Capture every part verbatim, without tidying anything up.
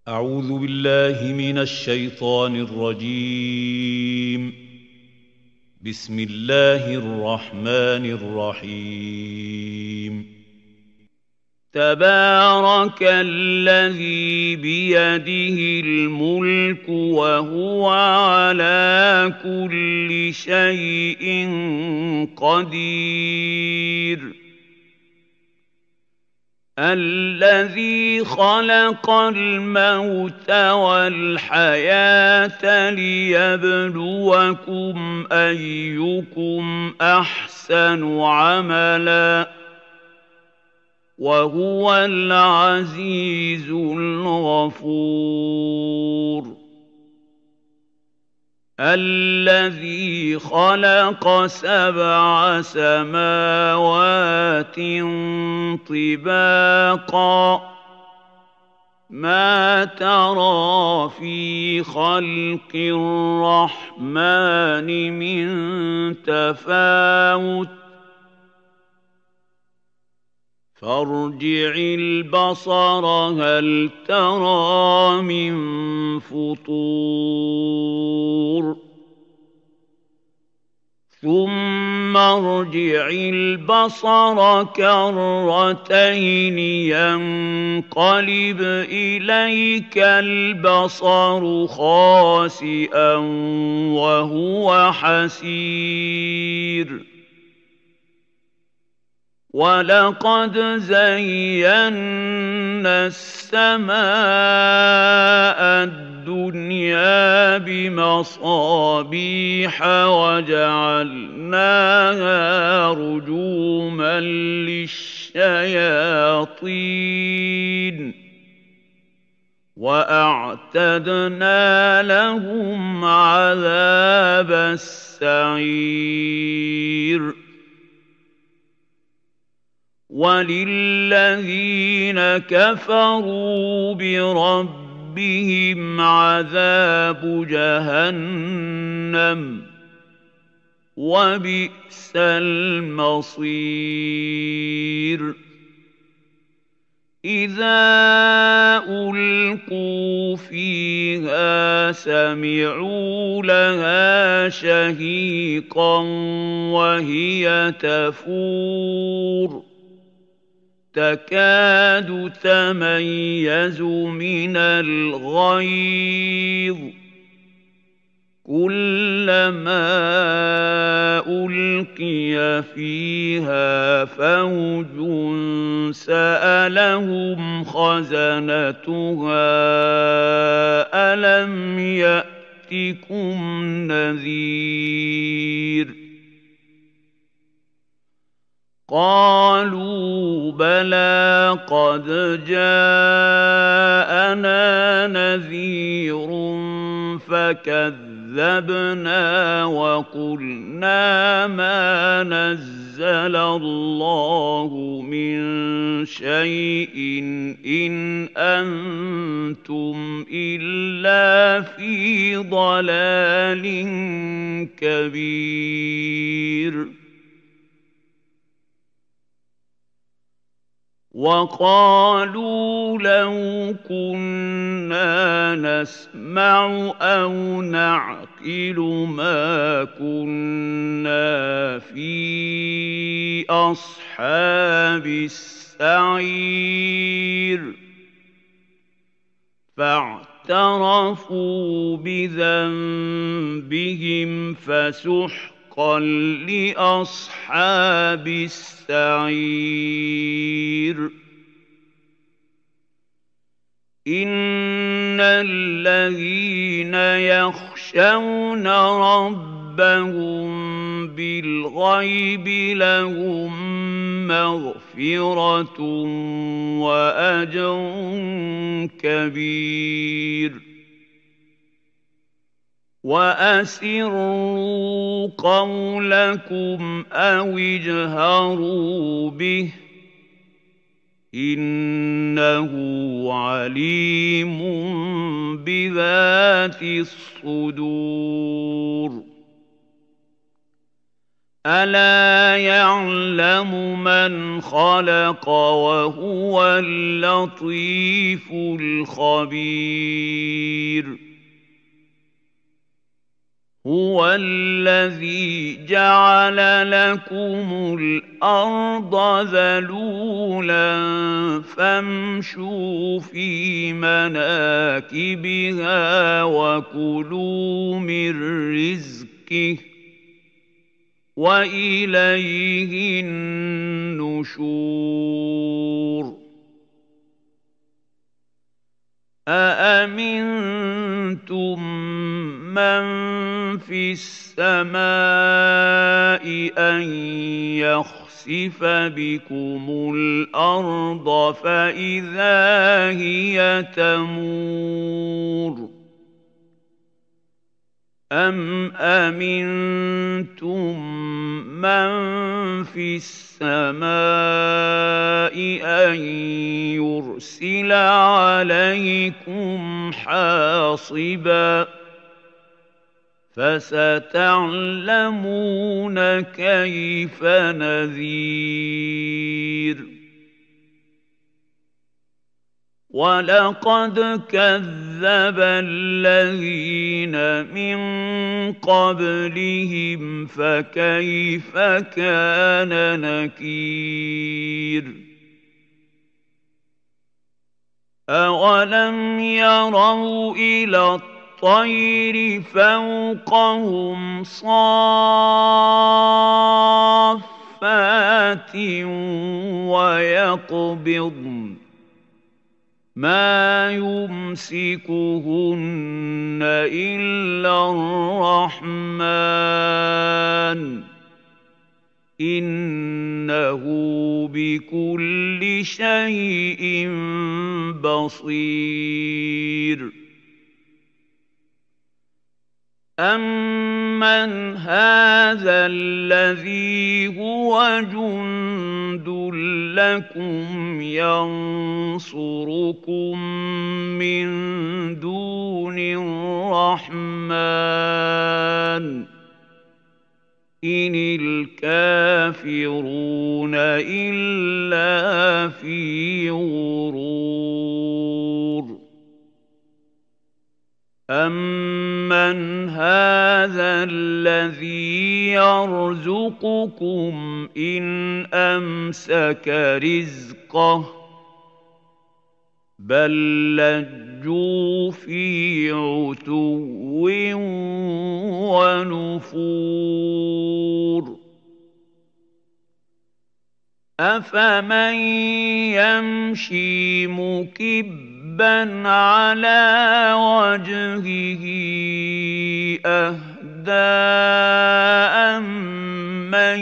أعوذ بالله من الشيطان الرجيم. بسم الله الرحمن الرحيم. تبارك الذي بيده الملك وهو على كل شيء قدير. الذي خلق الموت والحياة ليبلوكم أيكم أحسن عملا وهو العزيز الغفور. الذي خلق سبع سماوات طباقا ما ترى في خلق الرحمن من تفاوت فارجع البصر هل ترى من فطور ثم ارجع البصر كرتين ينقلب إليك البصر خاسئا وهو حسير. ولقد زينا السماء الدنيا بمصابيح وجعلناها رجوما للشياطين وأعتدنا لهم عذاب السعير. وللذين كفروا بربهم عذاب جهنم وبئس المصير. إذا ألقوا فيها سمعوا لها شهيقا وهي تفور تكاد تميز من الغيظ كلما ألقي فيها فوج سألهم خزنتها ألم يأتكم نذير قالوا بلى قد جاءنا نذير فكذبنا وقلنا ما نزل الله من شيء إن أنتم إلا في ضلال كبير. وقالوا لو كنا نسمع أو نعقل ما كنا في أصحاب السعير فاعترفوا بذنبهم فسحقا لأصحاب السعير. إن الذين يخشون ربهم بالغيب لهم مغفرة وأجر كبير. وأسروا قولكم أو اجهروا به إنه عليم بذات الصدور. ألا يعلم من خلق وهو اللطيف الخبير هو الذي جعل لكم الأرض ذلولا فامشوا في مناكبها وكلوا من رزقه وإليه النشور أأمنتم من في السماء أن يخسف بكم الأرض فإذا هي تمور أم أمنتم من في السماء أن يرسل عليكم حاصبا فستعلمون كيف نذير ولقد كذب الذين من قبلهم فكيف كان نكير أولم يروا إلى الطير فوقهم صافات ويقبضن ما يمسكهن إلا الرحمن إنه بكل شيء بصير أمن هذا الذي هو جند لكم ينصركم من دون الرحمن إن الكافرون إلا في غرور أمن هذا الذي يرزقكم إن أمسك رزقه بل لجوا في عتو ونفور أفمن يمشي مكبا على وجهه أهدى أمن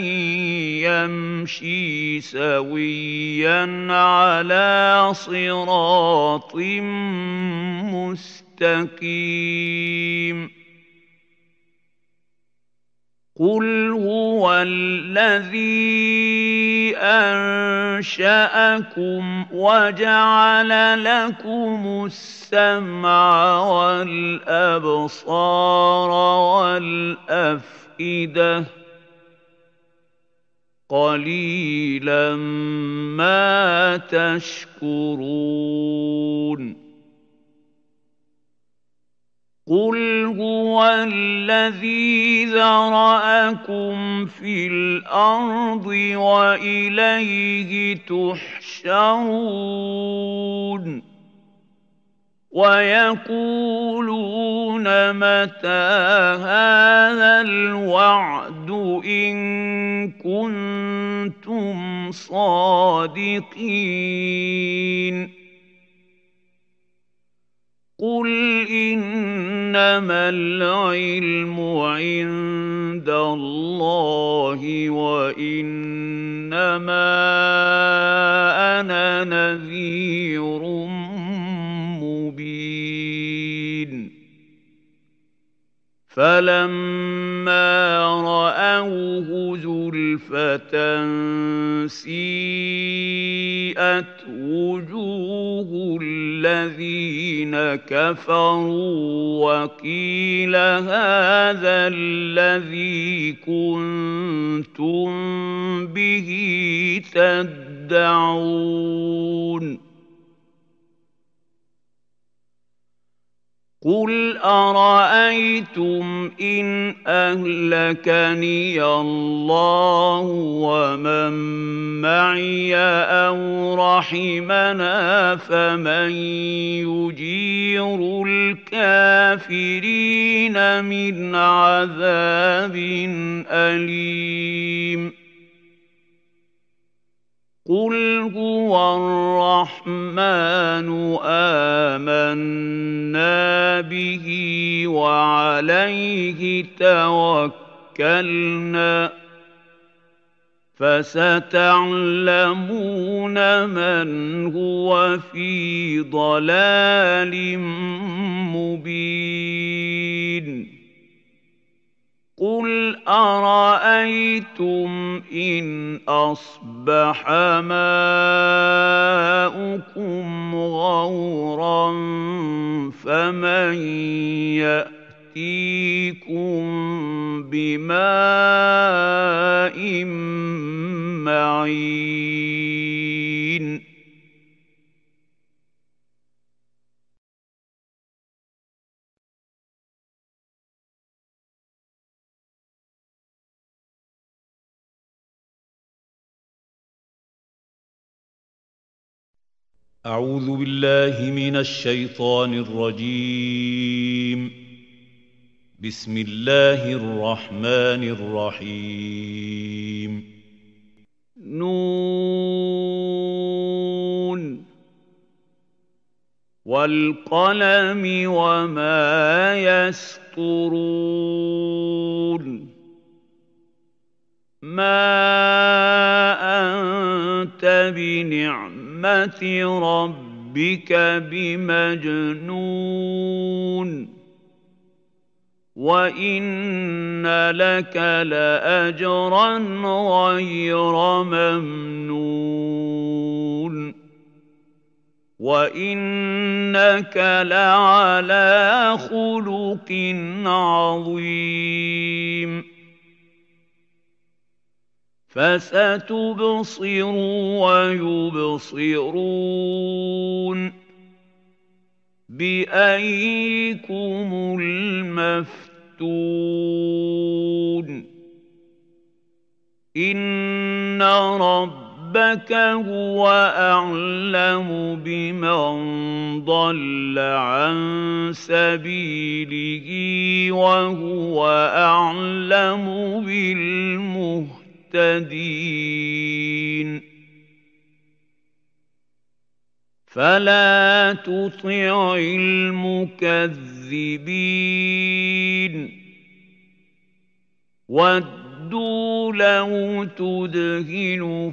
يمشي سويا على صراط مستقيم قل هو الذي أنشأكم وجعل لكم السمع والأبصار والأفئدة قليلا ما تشكرون قل هو الذي ذرأكم في الأرض وإليه تحشرون ويقولون متى هذا الوعد إن كنتم صادقين قل إنما العلم عند الله وإنما أنا نذير مبين فَلَمَّا رَأَوْهُ زُلْفَةً سِيئَتْ وُجُوهُ الَّذِينَ كَفَرُوا وَقِيلَ هَٰذَا الَّذِي كُنتُم بِهِ تَدَّعُونَ قُلْ أَرَأَيْتُمْ إِنْ أَهْلَكَنِيَ اللَّهُ وَمَن مَّعِيَ أَوْ رَحِمَنَا فَمَن يُجِيرُ الْكَافِرِينَ مِنْ عَذَابٍ أَلِيمٍ قُلْ هُوَ الرَّحْمَٰنُ آمَنَّا بِهِ وَعَلَيْهِ تَوَكَّلْنَا فَسَتَعْلَمُونَ مَنْ هُوَ فِي ضَلَالٍ مُّبِينٍ قُلْ أَرَأَيْتُمْ إِنْ أَصْبَحَ مَاؤُكُمْ غَوْرًا فَمَن يَأْتِيكُم بِمَاءٍ مَّعِينٍ أعوذ بالله من الشيطان الرجيم. بسم الله الرحمن الرحيم. نون والقلم وما يسطرون ما أنت بنعمة ربك بمجنون وإن لك لأجرا غير ممنون وإنك لعلى خلق عظيم فستبصر ويبصرون بأيكم المفتون إن ربك هو أعلم بمن ضل عن سبيله وهو أعلم بالمهتدين فلا تطع المكذبين ودوا لو تدهن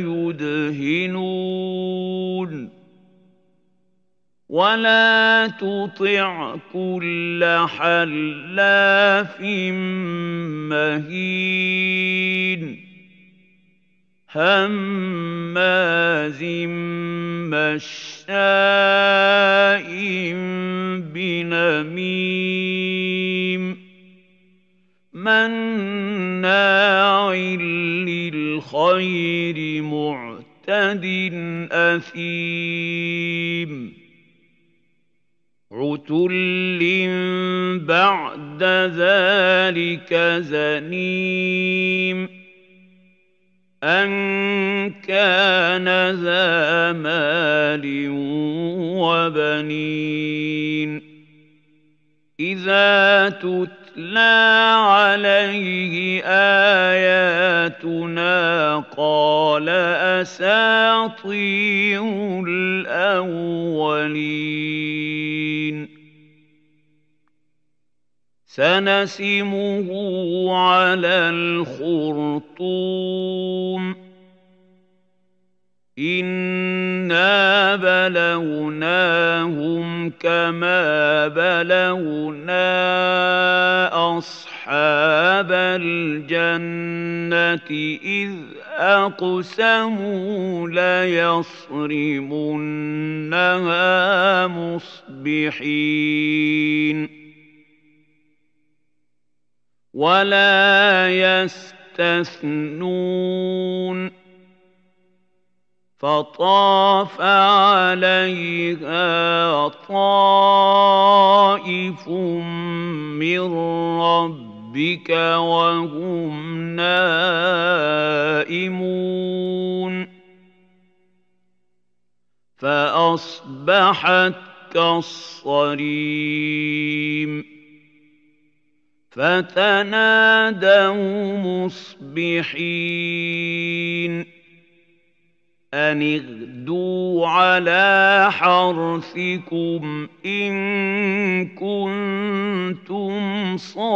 فيدهنون ولا تطع كل حلاف مهين هماز مشاء بنميم مناع للخير معتد أثيم عتل بعد ذلك زنيم أن كان ذا مال وبنين إذا تتلى عليه آياتنا قال أساطير الأولين سنسمه على الخرطوم إنا فبلوناهم كما بلونا أصحاب الجنة إذ أقسموا ليصرمنها مصبحين ولا يستثنون فطاف عليها طائف من ربك وهم نائمون فأصبحت كالصريم فتنادوا مصبحين أن اغدوا على حرثكم إن كنتم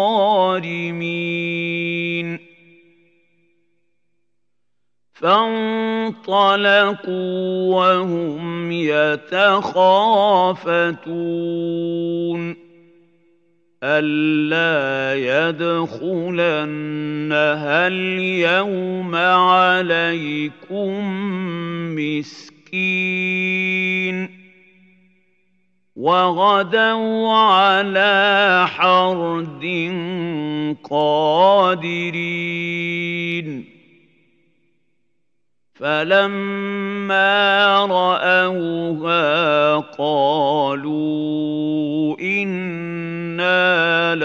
صارمين فانطلقوا وهم يتخافتون ألا يدخلنها اليوم عليكم مسكين وغدوا على حرد قادرين فلما رأوها قالوا إنا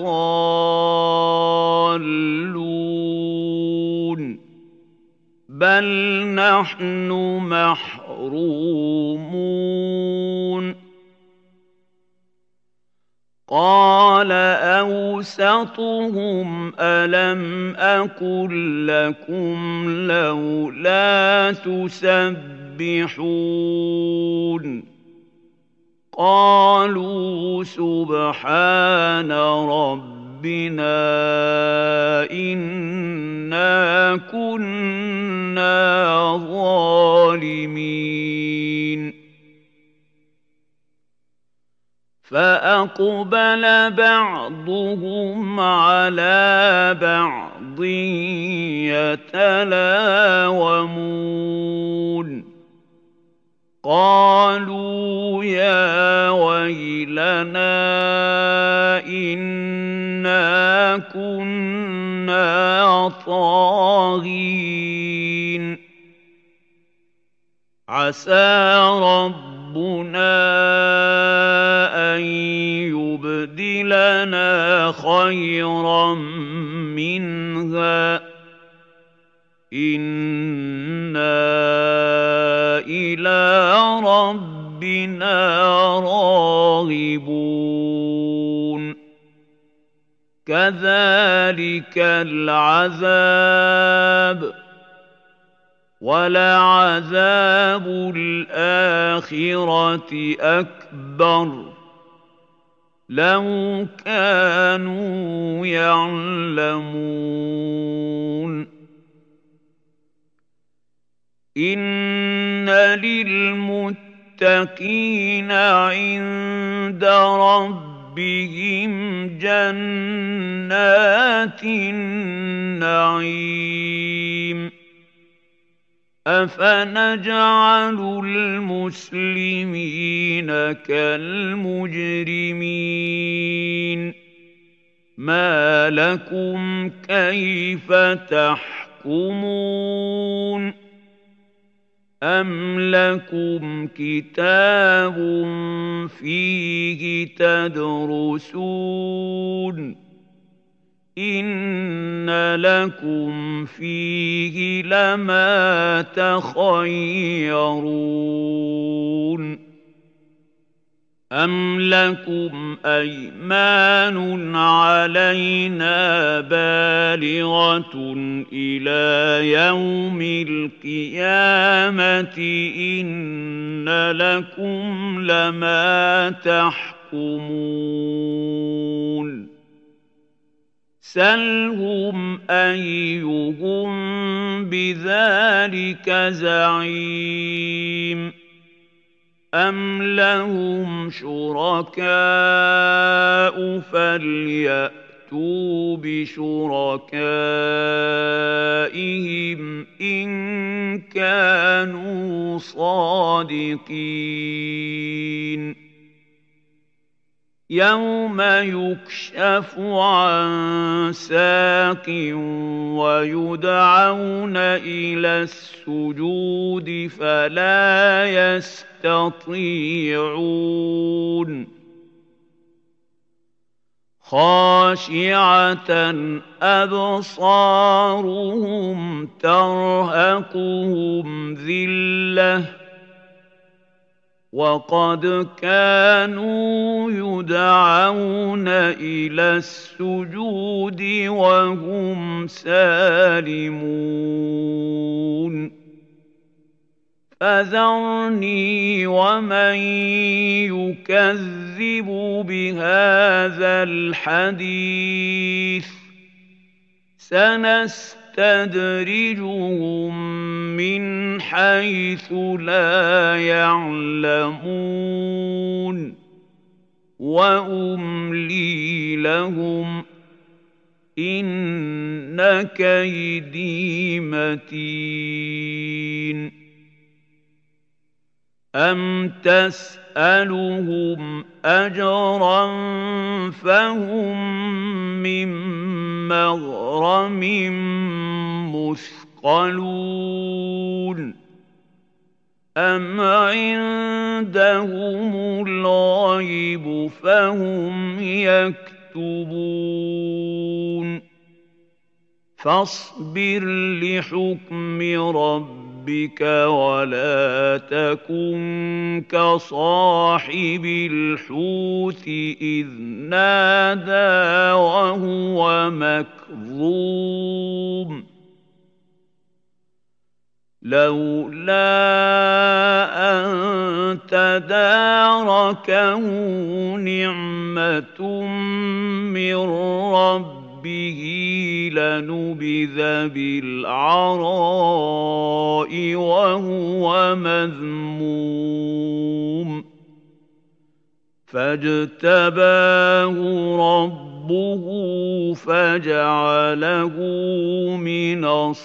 لضالون بل نحن محرومون قال أوسطهم ألم أقل لكم لولا تسبحون قالوا سبحان ربنا إنا كنا ظالمين فأقبل بعضهم على بعض يتلاومون قالوا يا ويلنا إنا كنا طاغين عسى ربنا أن يبدلنا خيرا منها إنا إلى ربنا راغبون كذلك العذاب ولعذاب الآخرة أكبر لو كانوا يعلمون إن للمتقين عند ربهم جنات النعيم أفنجعل المسلمين كالمجرمين ما لكم كيف تحكمون أم لكم كتاب فيه تدرسون إن لكم فيه لما تخيرون أم لكم أيمان علينا بالغة إلى يوم القيامة إن لكم لما تحكمون سلهم أيهم بذلك زعيم أَمْ لَهُمْ شُرَكَاءُ فَلْيَأْتُوا بِشُرَكَائِهِمْ إِن كَانُوا صَادِقِينَ يَوْمَ يُكْشَفُ عَن سَاقٍ وَيُدْعَوْنَ إِلَى السُّجُودِ فَلَا يَسْتَطِيعُونَ خَاشِعَةً أَبْصَارُهُمْ تَرْهَقُهُمْ ذِلَّةٌ وَقَدْ كَانُوا يُدْعَوْنَ إِلَى السُّجُودِ وَهُمْ سَالِمُونَ فَذَرْنِي وَمَن يُكَذِّبُ بِهَٰذَا الْحَدِيثِ سَنَسْتَدْرِجُهُم مِّنْ حَيْثُ لَا يَعْلَمُونَ وَأُمْلِي لَهُمْ إِنَّ كَيْدِي مَتِينٌ أَمْ تَسْأَلُهُمْ أَجْرًا فَهُم مِّن مَّغْرَمٍ مُّثْقَلُونَ أَمْ عِندَهُمُ الْغَيْبُ فَهُمْ يَكْتُبُونَ فَاصْبِرْ لِحُكْمِ رَبِّكَ وَلَا تَكُن كَصَاحِبِ الْحُوتِ إِذْ نَادَىٰ وَهُوَ مَكْظُومٌ لَّوْلَا أَن تَدَارَكَهُ نِعْمَةٌ مِّن رَّبِّهِ به لنبذ بالعراء وهو مذموم فاجتباه ربه فجعله من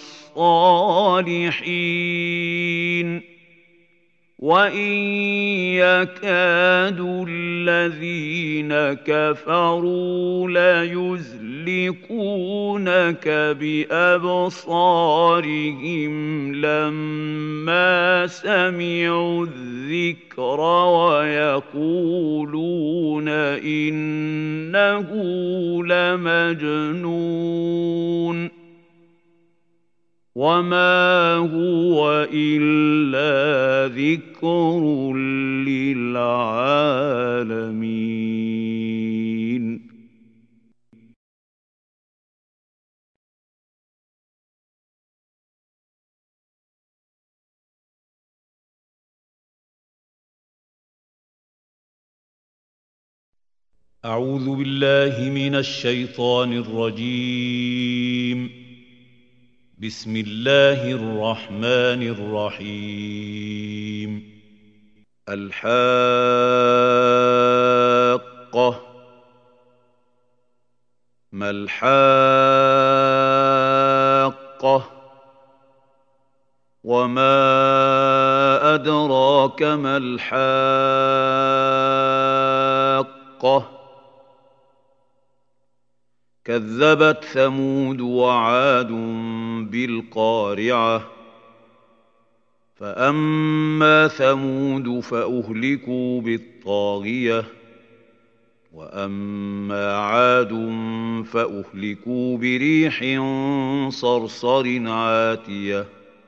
الصالحين وَإِن يَكَادُ الَّذِينَ كَفَرُوا لَيُزْلِقُونَكَ بِأَبْصَارِهِمْ لَمَّا سَمِعُوا الذِّكْرَ وَيَقُولُونَ إِنَّهُ لَمَجْنُونٌ وَمَا هُوَ إِلَّا ذِكْرٌ لِّلْعَالَمِينَ أعوذ بالله من الشيطان الرجيم بسم الله الرحمن الرحيم الحاقة ما الحاقة وما أدراك ما الحاقة كذبت ثمود وعاد بالقارعة فأما ثمود فأهلكوا بالطاغية وأما عاد فأهلكوا بريح صرصر عاتية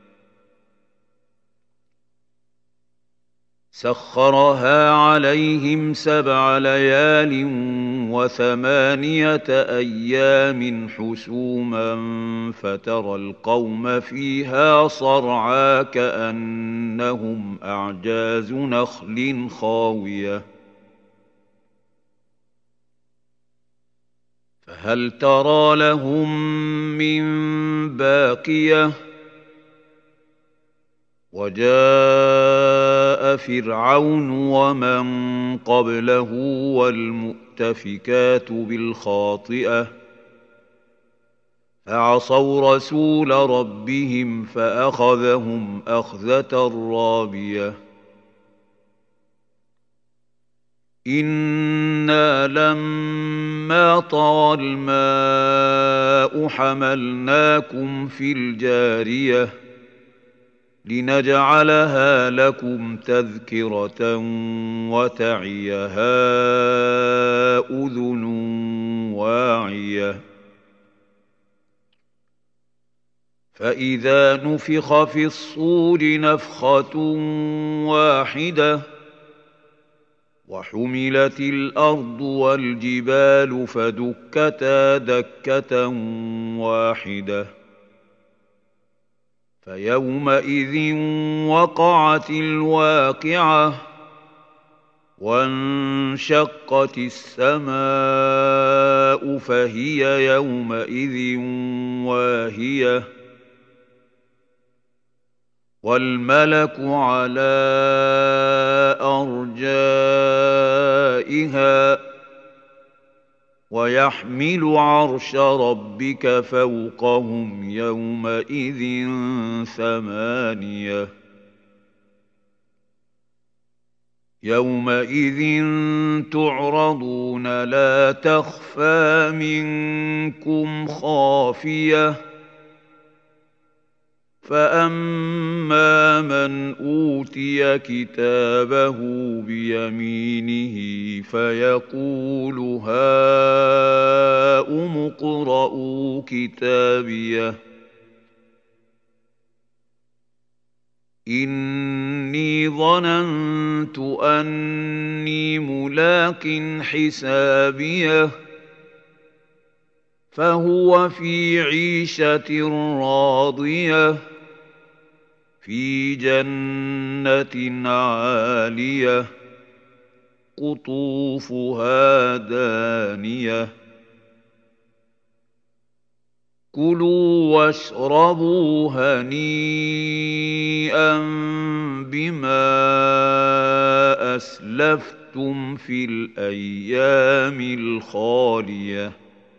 سخرها عليهم سبع ليال وثمانية أيام حسوما فترى القوم فيها صرعى كأنهم أعجاز نخل خاوية فهل ترى لهم من باقية وجاء فرعون ومن قبله والمؤتفكات بالخاطئة فعصوا رسول ربهم فأخذهم أخذة رابية إنا لما طغى الماء حملناكم في الجارية لنجعلها لكم تذكرة وتعيها أذن واعية فإذا نفخ في الصور نفخة واحدة وحملت الأرض والجبال فدكتا دكة واحدة فيومئذ وقعت الواقعة وانشقت السماء فهي يومئذ واهية والملك على أرجائها ويحمل عرش ربك فوقهم يومئذ ثمانية يومئذ تعرضون لا تخفى منكم خافية فأما من أوتي كتابه بيمينه فيقول هاؤم اقرءوا كتابيه إني ظننت أني ملاق حسابيه فهو في عيشة راضية في جنة عالية قطوفها دانية كلوا واشربوا هنيئا بما أسلفتم في الأيام الخالية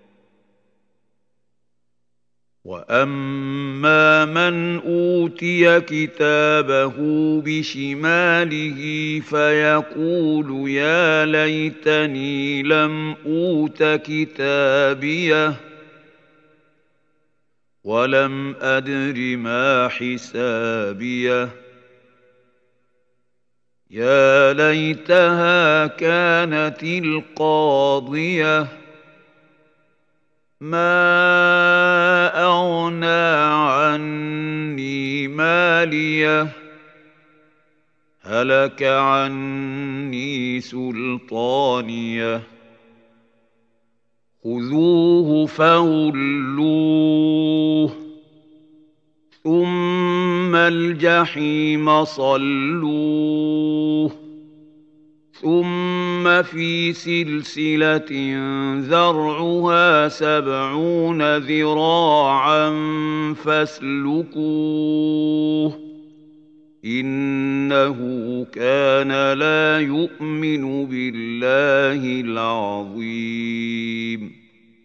وأما من أوتي كتابه بشماله فيقول يا ليتني لم أوت كتابيه ولم أدر ما حسابيه يا ليتها كانت القاضية ما أغنى عني ماليه هلك عني سلطانيه خذوه فغلوه ثم الجحيم صلوه ثم في سلسلة ذرعها سبعون ذراعا فاسلكوه إنه كان لا يؤمن بالله العظيم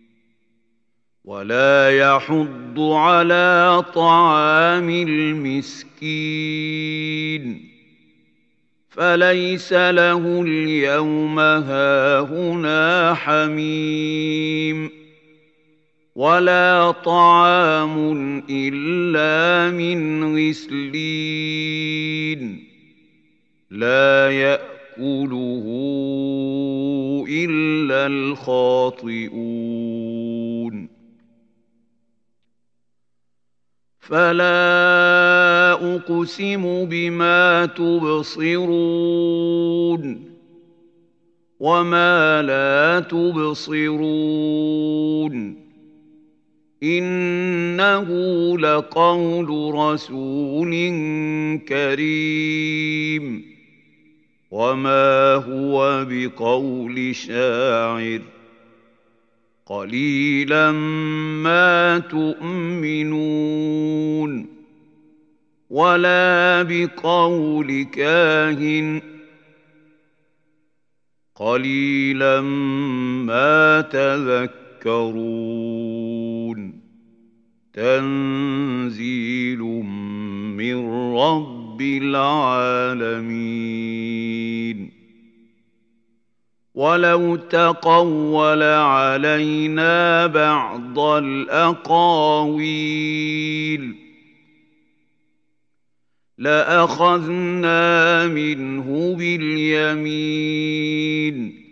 ولا يحض على طعام المسكين فليس له اليوم هاهنا حميم ولا طعام إلا من غسلين لا يأكله إلا الخاطئون فلا أقسم بما تبصرون وما لا تبصرون إنه لقول رسول كريم وما هو بقول شاعر قليلا ما تؤمنون ولا بقول كاهن قليلا ما تذكرون تنزيل من رب العالمين ولو تقول علينا بعض الأقاويل لأخذنا منه باليمين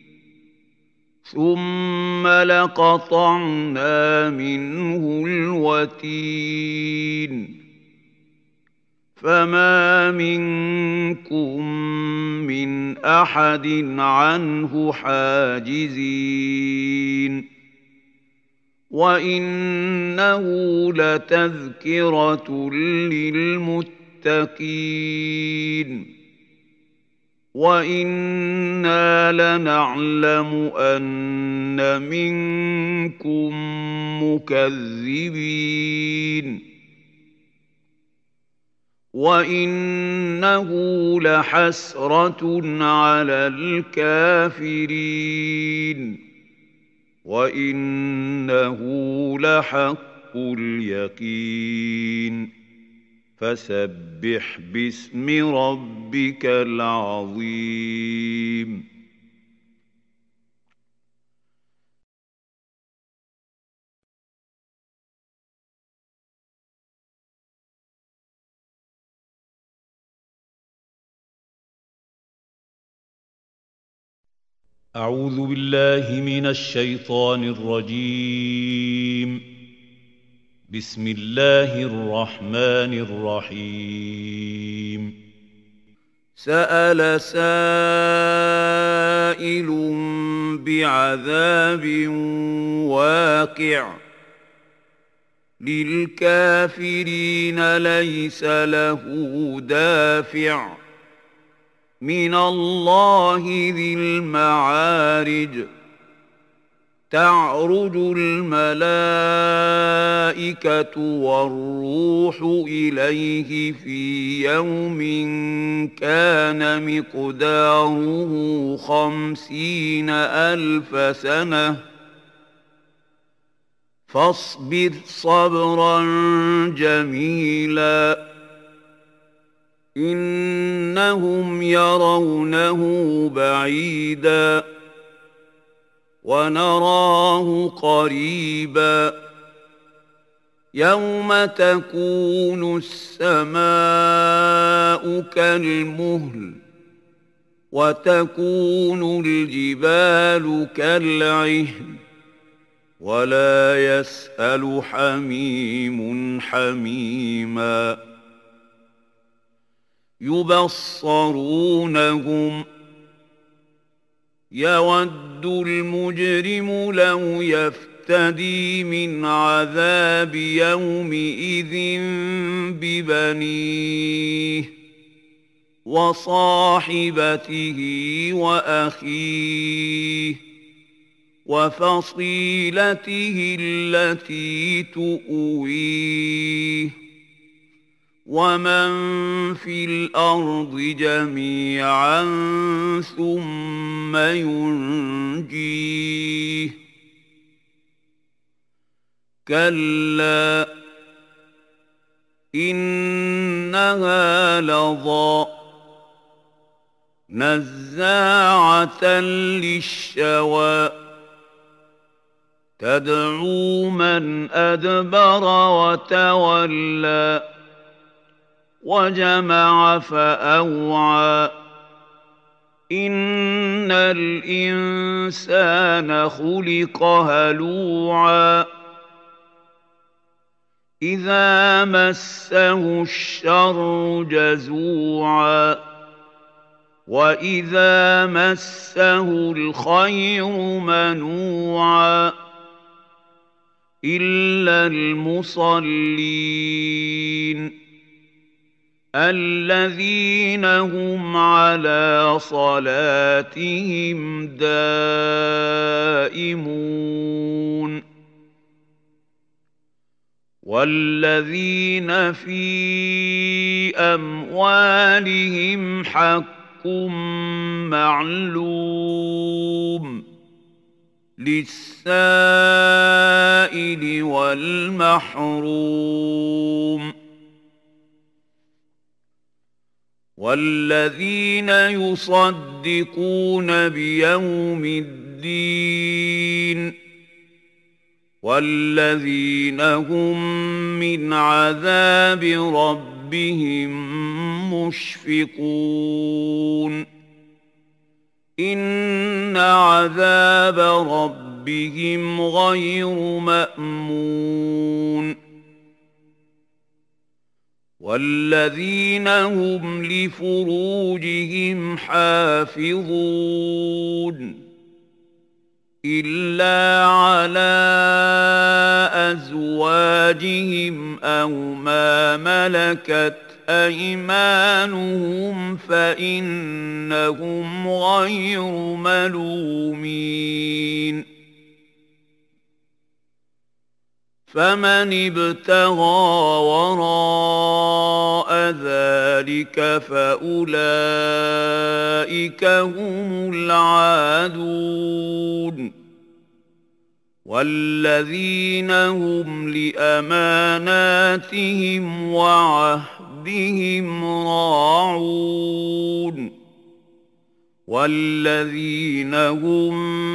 ثم لقطعنا منه الوتين فما منكم من أحد عنه حاجزين وإنه لتذكرة للمتقين وإنا لنعلم أن منكم مكذبين وإنه لحسرة على الكافرين وإنه لحق اليقين فسبح باسم ربك العظيم أعوذ بالله من الشيطان الرجيم بسم الله الرحمن الرحيم سأل سائل بعذاب واقع للكافرين ليس له دافع من الله ذي المعارج تعرج الملائكة والروح إليه في يوم كان مقداره خمسين ألف سنة فاصبر صبرا جميلا إنهم يرونه بعيدا ونراه قريبا يوم تكون السماء كالمهل وتكون الجبال كالعهن ولا يسأل حميم حميما يبصرونهم يود المجرم لو يفتدي من عذاب يومئذ ببنيه وصاحبته وأخيه وفصيلته التي تؤويه ومن في الأرض جميعا ثم ينجيه كلا إنها لظى نزاعة للشوى تدعو من أدبر وتولى وجمع فأوعى إن الإنسان خلق هلوعا إذا مسه الشر جزوعا وإذا مسه الخير منوعا إلا المصلين الذين هم على صلاتهم دائمون وَالَّذِينَ فِي أَمْوَالِهِمْ حَقٌّ مَّعْلُومٌ لِّلسَّائِلِ وَالْمَحْرُومِ وَالَّذِينَ يُصَدِّقُونَ بِيَوْمِ الدِّينِ وَالَّذِينَ هُم مِّنْ عَذَابِ رَبِّهِم مُّشْفِقُونَ إِنَّ عَذَابَ رَبِّهِمْ غَيْرُ مَأْمُونٍ وَالَّذِينَ هُمْ لِفُرُوجِهِمْ حَافِظُونَ إِلَّا عَلَىٰ أَزْوَاجِهِمْ أَوْ مَا مَلَكَتْ أَيْمَانُهُمْ فَإِنَّهُمْ غَيْرُ مَلُومِينَ فَمَنِ ابْتَغَىٰ وَرَاءَ ذَٰلِكَ فَأُولَٰئِكَ هُمُ الْعَادُونَ وَالَّذِينَ هُمْ لِأَمَانَاتِهِمْ وَعَهْدِهِمْ رَاعُونَ وَالَّذِينَ هُم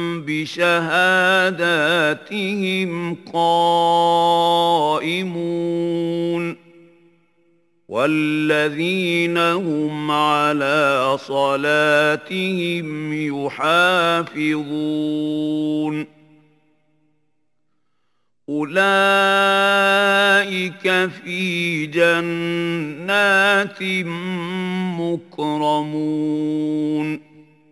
بِشَهَادَاتِهِمْ قَائِمُونَ وَالَّذِينَ هُمْ عَلَىٰ صَلَاتِهِمْ يُحَافِظُونَ أُولَٰئِكَ فِي جَنَّاتٍ مُّكْرَمُونَ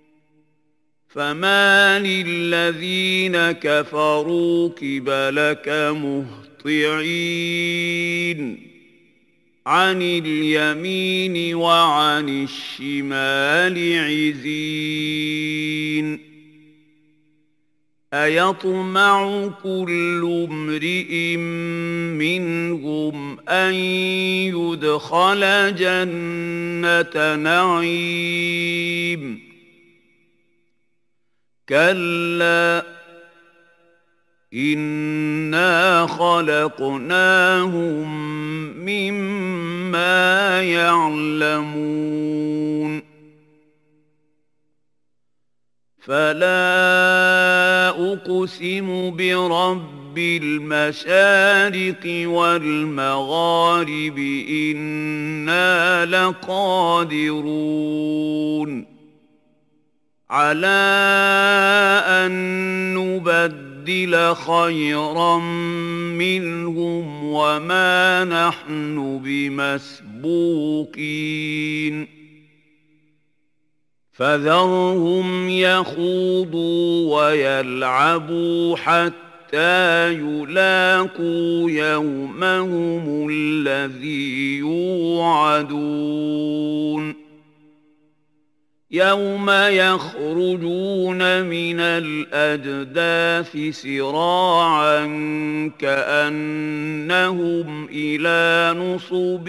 فَمَالِ الَّذِينَ كَفَرُوا قِبَلَكَ مُهْطِعِينَ عَنِ الْيَمِينِ وَعَنِ الشِّمَالِ عِزِينَ أَيَطْمَعُ كُلُّ امْرِئٍ مِّنْهُمْ أَن يُدْخَلَ جَنَّةَ نَعِيمٍ كَلَّا إِنَّا خَلَقْنَاهُم مِّمَّا يَعْلَمُونَ فَلَا أُقْسِمُ بِرَبِّ الْمَشَارِقِ وَالْمَغَارِبِ إِنَّا لَقَادِرُونَ عَلَىٰ أَن نُّبَدِّلَ خَيْرًا مِّنْهُمْ وَمَا نَحْنُ بِمَسْبُوقِينَ فَذَرْهُمْ يَخُوضُوا وَيَلْعَبُوا حَتَّىٰ يُلَاقُوا يَوْمَهُمُ الَّذِي يُوعَدُونَ يَوْمَ يَخْرُجُونَ مِنَ الْأَجْدَاثِ سِرَاعًا كَأَنَّهُمْ إِلَىٰ نُصُبٍ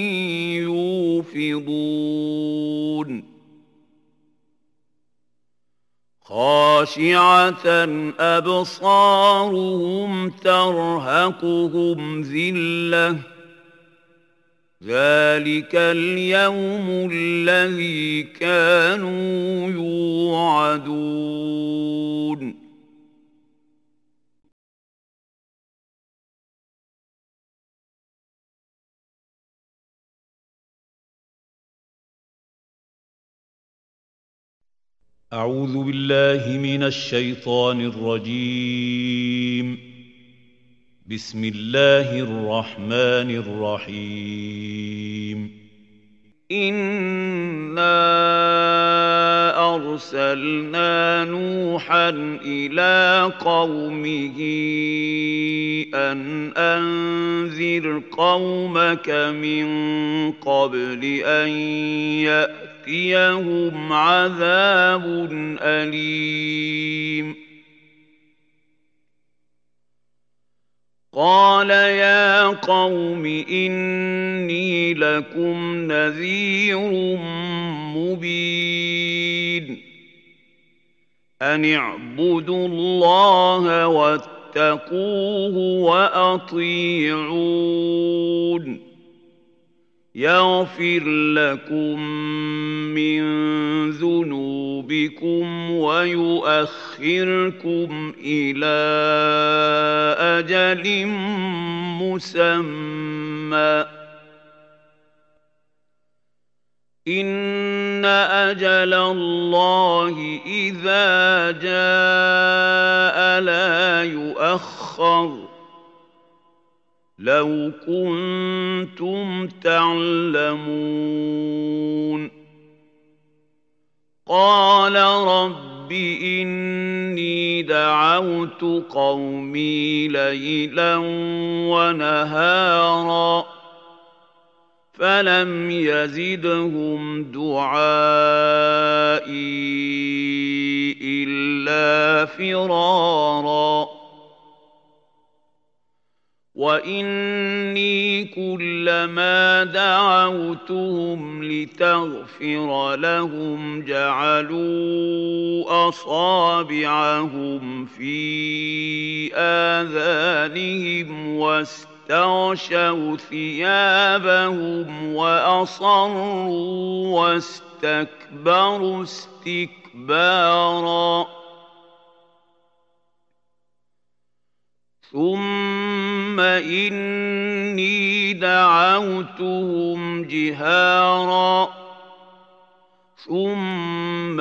يُوفِضُونَ خَاشِعَةً أَبْصَارُهُمْ تَرْهَقُهُمْ ذِلَّةٌ ذَٰلِكَ الْيَوْمُ الَّذِي كَانُوا يُوعَدُونَ أعوذ بالله من الشيطان الرجيم بسم الله الرحمن الرحيم إِنَّا أَرْسَلْنَا نُوحًا إِلَىٰ قَوْمِهِ أَنْ أَنذِرْ قَوْمَكَ مِن قَبْلِ أَن يَأْتِيَهُمْ عَذَابٌ أَلِيمٌ. قال يا قوم إني لكم نذير مبين أن اعبدوا الله واتقوه وأطيعون يغفر لكم من ذنوبكم ويؤخركم إلى أجل مسمى إن أجل الله إذا جاء لا يؤخر لو كنتم تعلمون قال رب إني دعوت قومي ليلا ونهارا فلم يزدهم دعائي إلا فرارا وإني كلما دعوتهم لتغفر لهم جعلوا أصابعهم في آذانهم واستغشوا ثيابهم وأصروا واستكبروا استكبارا ثم إني دعوتهم جهارا ثم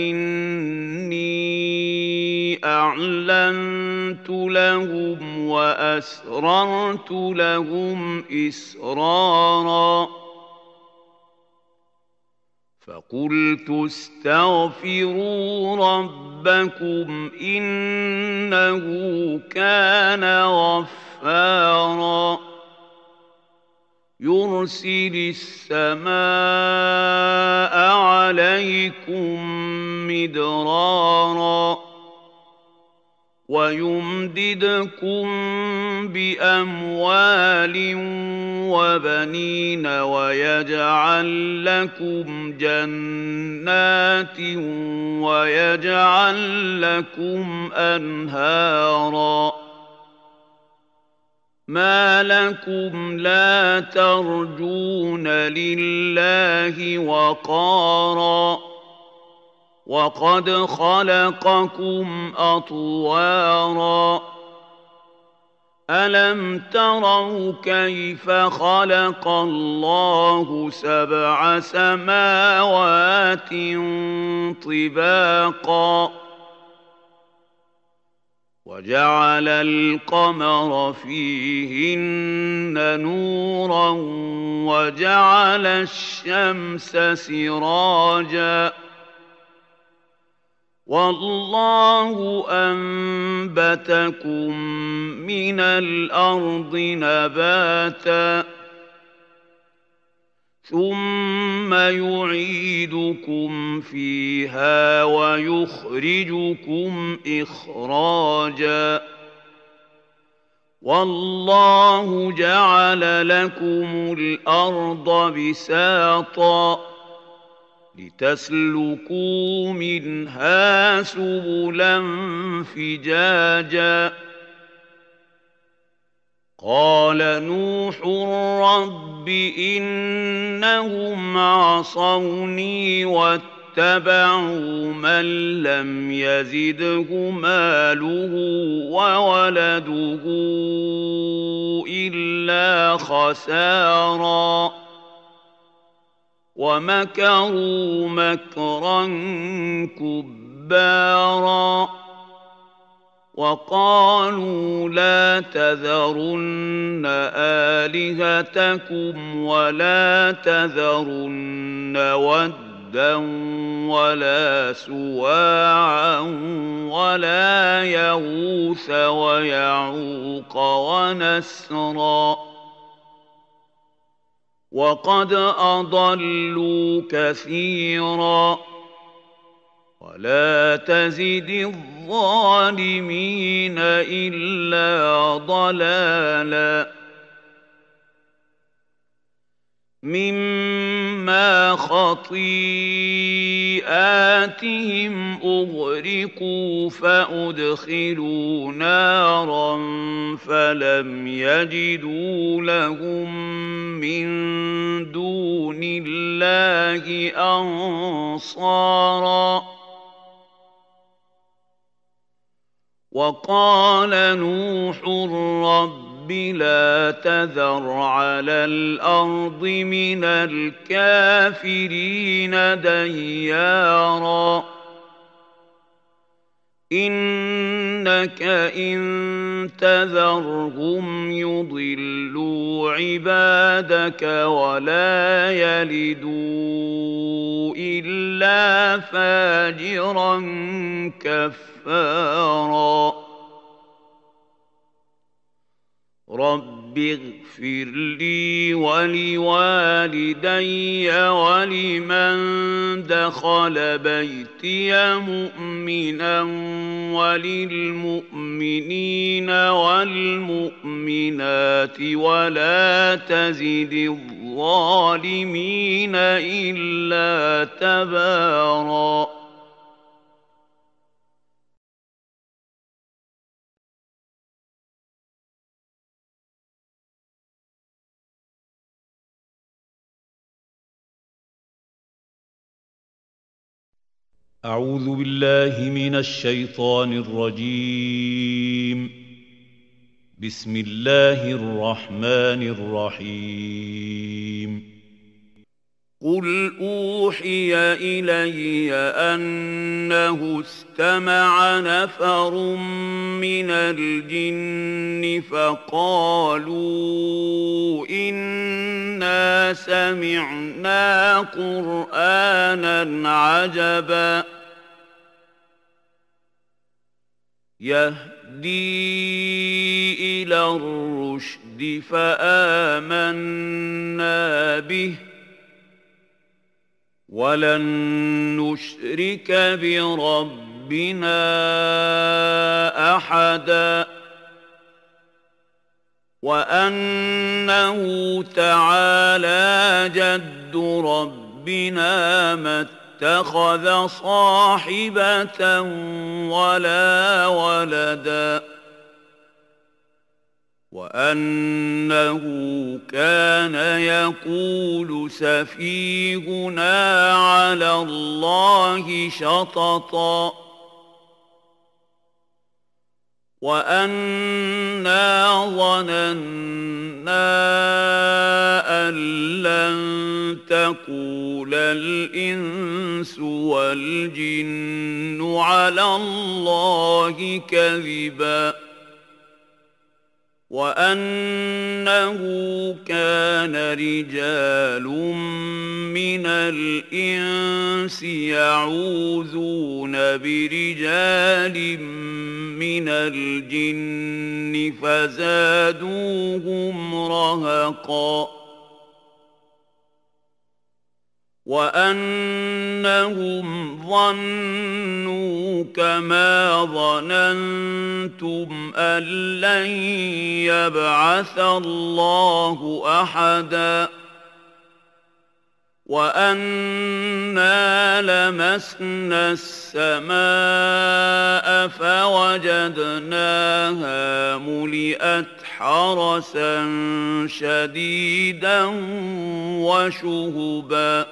إني أعلنت لهم وأسررت لهم إسرارا فقلت استغفروا ربكم إنه كان غفارا يرسل السماء عليكم مدرارا ويمددكم بأموال وبنين ويجعل لكم جنات ويجعل لكم أنهارا ما لكم لا ترجون لله وقارا وقد خلقكم أطوارا ألم تروا كيف خلق الله سبع سماوات طباقا وجعل القمر فيهن نورا وجعل الشمس سراجا والله أنبتكم من الأرض نباتا ثم يعيدكم فيها ويخرجكم إخراجا والله جعل لكم الأرض بساطا لتسلكوا منها سبلا فجاجا قال نوح رب إنهم عصوني واتبعوا من لم يزده ماله وولده إلا خسارا ومكروا مكرا كبارا وقالوا لا تذرن آلهتكم ولا تذرن ودا ولا سواعا ولا يغوث ويعوق ونسرا وقد أضلوا كثيرا ولا تزد الظالمين إلا ضلالا مما خطيئاتهم أغرقوا فأدخلوا نارا فلم يجدوا لهم من دون الله أنصارا وقال نوح رب لا تذر على الأرض من الكافرين ديارا إنك إن تذرهم يضلوا عبادك ولا يلدوا إلا فاجرا كفارا رب اغفر لي ولوالدي ولمن دخل بيتي مؤمنا وللمؤمنين والمؤمنات ولا تزد الظالمين إلا تبارا أعوذ بالله من الشيطان الرجيم بسم الله الرحمن الرحيم قل أوحي إلي أنه استمع نفر من الجن فقالوا إنا سمعنا قرآنا عجبا يهدي إلى الرشد فآمنا به ولن نشرك بربنا أحدا وأنه تعالى جد ربنا ما اتخذ صاحبة ولا ولدا وأنه كان يقول سفيهنا على الله شططا وأنا ظننا أن لن تقول الإنس والجن على الله كذبا وأنه كان رجال من الإنس يعوذون برجال من الجن فزادوهم رهقا وأنهم ظنوا كما ظننتم أن لن يبعث الله أحدا وأنا لمسنا السماء فوجدناها ملئت حرسا شديدا وشهبا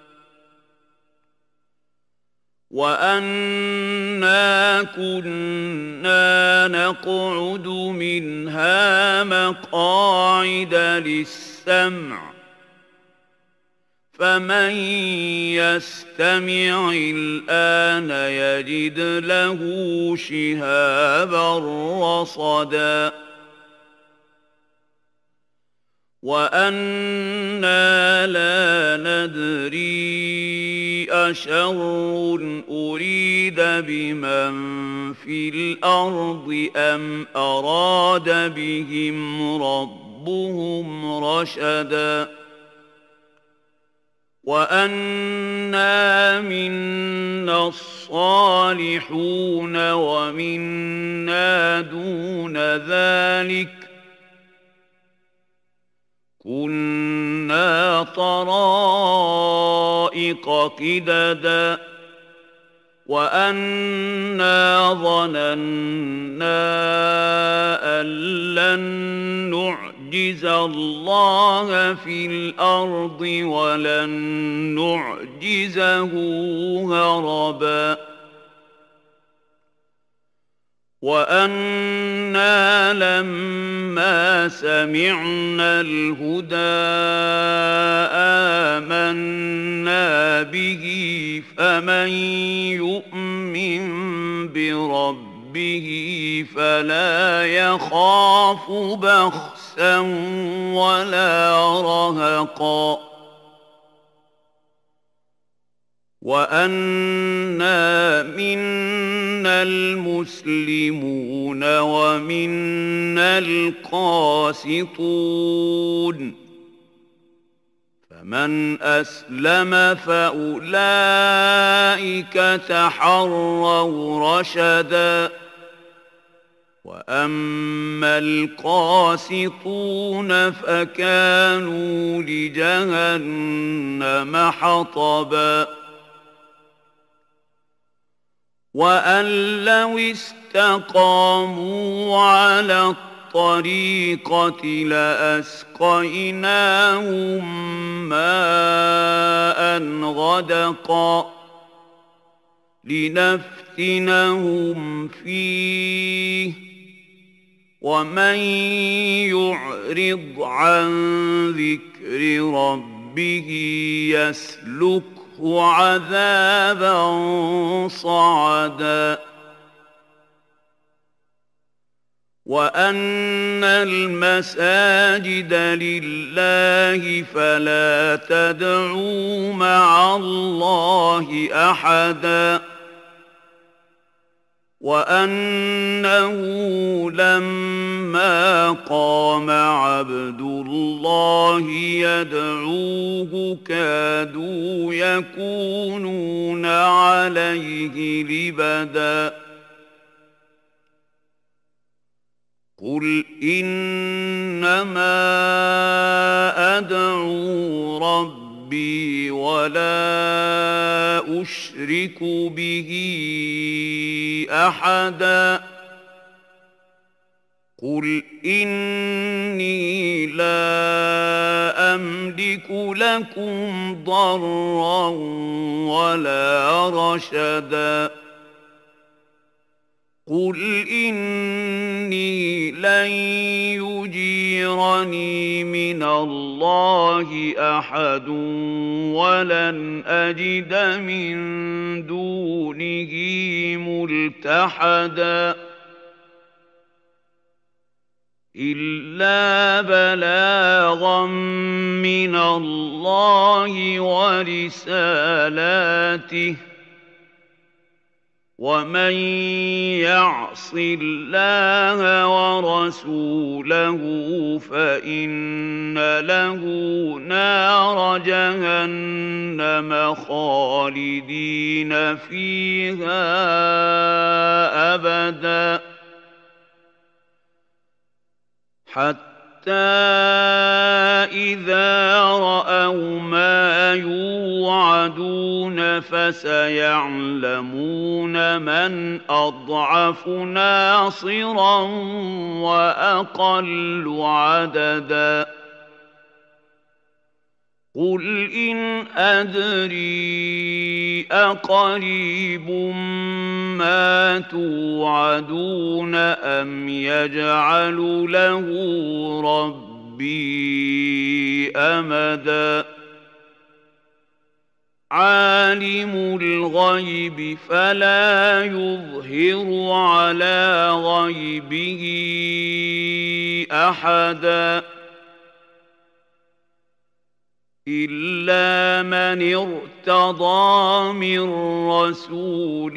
وأنا كنا نقعد منها مقاعد للسمع فمن يستمع الآن يجد له شهابا رصدا وأنا لا ندري أشر أريد بمن في الأرض أم أراد بهم ربهم رشدا وأنا منا الصالحون الصالحون ومنا دون ذلك كنا طرائق قددا وأنا ظننا أن لن نعجز الله في الأرض ولن نعجزه هربا وأنا لما سمعنا الهدى آمنا به فمن يؤمن بربه فلا يخاف بخسا ولا رهقا وأنا منا المسلمون ومنا القاسطون فمن أسلم فأولئك تحروا رشدا وأما القاسطون فكانوا لجهنم حطبا وأن لو استقاموا على الطريقة لأسقيناهم ماء غدقا لنفتنهم فيه ومن يعرض عن ذكر ربه يسلك عذابا صعدا وأن المساجد لله فلا تدعوا مع الله أحدا وأنه لما قام عبد الله يدعوه كادوا يكونون عليه لبدا قل إنما أدعو ربي ولا أشرك به أحدا قل إني لا أملك لكم ضرا ولا رشدا قل إني لن يجيرني من الله أحد ولن أجد من دونه ملتحدا إلا بلاغا من الله ورسالاته ومن يعص الله ورسوله فإن له نار جهنم خالدين فيها أبدا حتى إذا رأوا ما يوعدون فسيعلمون من أضعف ناصرا وأقل عددا قل إن أدري أقريب ما توعدون أم يجعل له ربي أمدا عالم الغيب فلا يظهر على غيبه أحدا إلا من ارتضى من رسول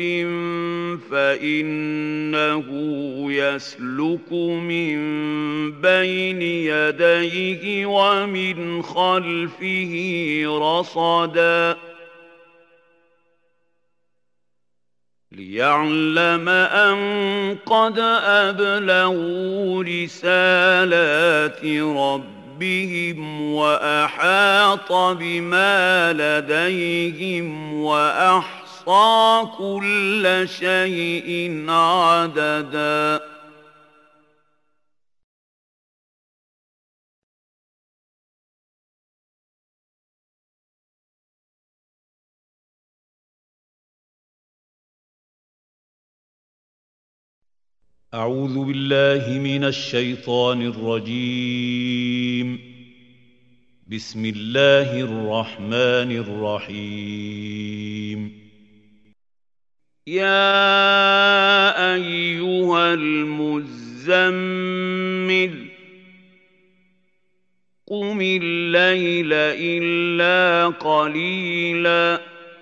فإنه يسلك من بين يديه ومن خلفه رصدا ليعلم أن قد أبلغوا رسالات ربهم وأحاط بما لديهم وأحصى كل شيء عددا. أعوذ بالله من الشيطان الرجيم. بسم الله الرحمن الرحيم. يا أيها المزمل قم الليل إلا قليلا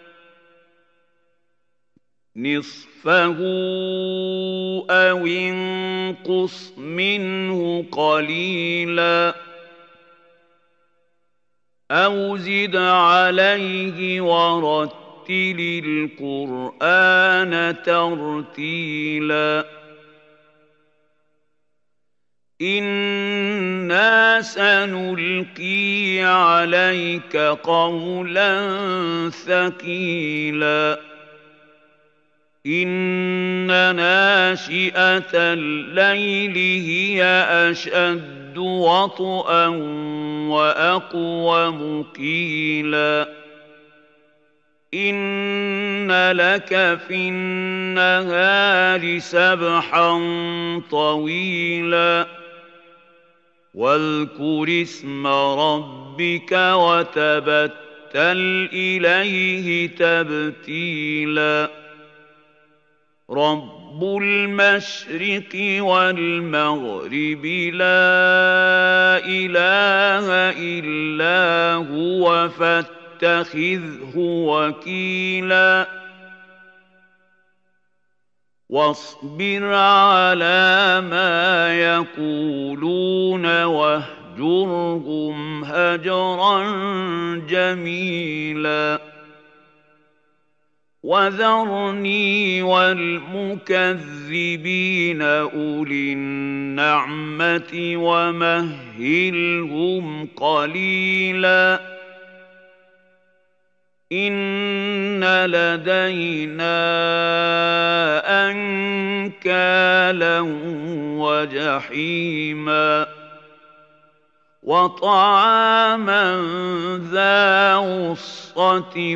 نصفه أو انقص منه قليلا أو زد عليه ورتل القرآن ترتيلا. إنا سنلقي عليك قولا ثقيلا. إن ناشئة الليل هي أشد وطئا وأقوم قيلا. إن لك في النهار سبحا طويلا واذكر اسم ربك وتبتل إليه تبتيلا. رب المشرق والمغرب لا إله إلا هو فاتخذه وكيلا. واصبر على ما يقولون واهجرهم هجرا جميلا. وذرني والمكذبين أولي النعمة ومهلهم قليلا. إن لدينا أنكالا وجحيما وطعاما ذا غصة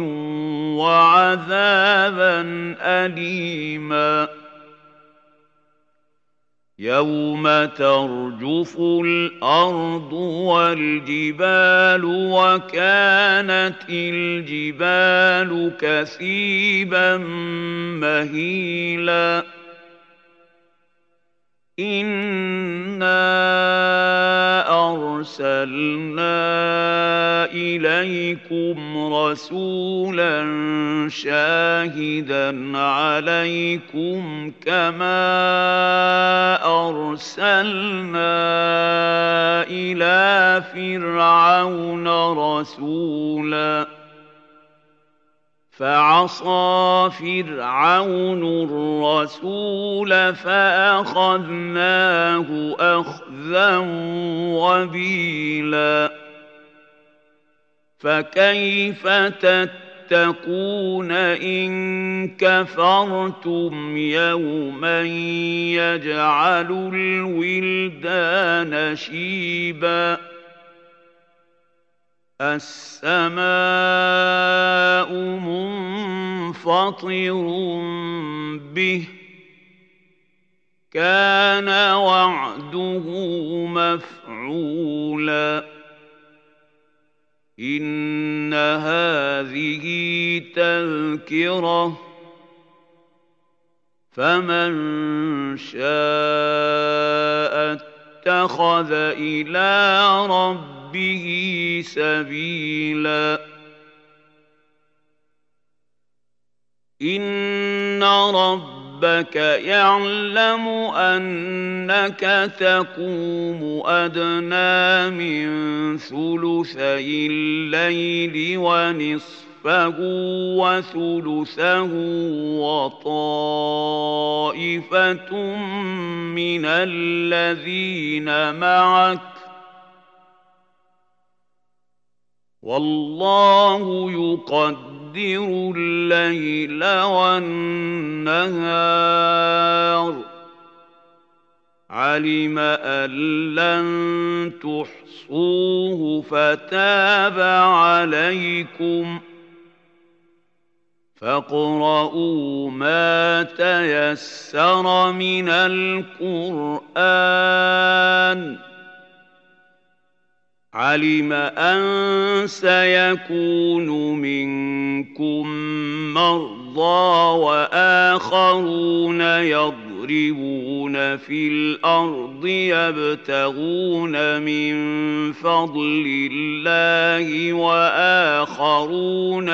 وعذابا أليما. يوم ترجف الأرض والجبال وكانت الجبال كثيبا مهيلا. إنا أرسلنا إليكم رسولا شاهدا عليكم كما أرسلنا إلى فرعون رسولا فعصى فرعون الرسول فأخذناه أخذا وبيلا. فكيف تتقون إن كفرتم يوما يجعل الولدان شيبا. السماء منفطر به كان وعده مفعولا. إن هذه تذكرة فمن شاء اتخذ إلى ربه به سبيلا. إن ربك يعلم أنك تقوم أدنى من ثلثي الليل ونصفه نصفه وثلثه وطائفة من الذين معك والله يقدر الليل والنهار علم أن لن تحصوه فتاب عليكم فاقرؤوا ما تيسر من القرآن علم أن سيكون منكم مرضى وآخرون يضربون في الأرض يبتغون من فضل الله وآخرون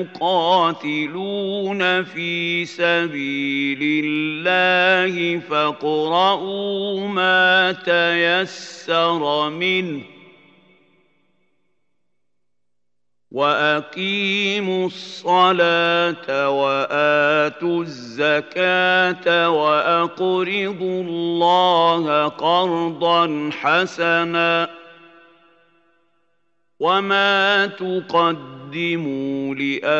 يقاتلون في سبيل الله فاقرؤوا ما تيسر منه وأقيموا الصلاة وآتوا الزكاة وأقرضوا الله قرضا حسنا وما تقدموا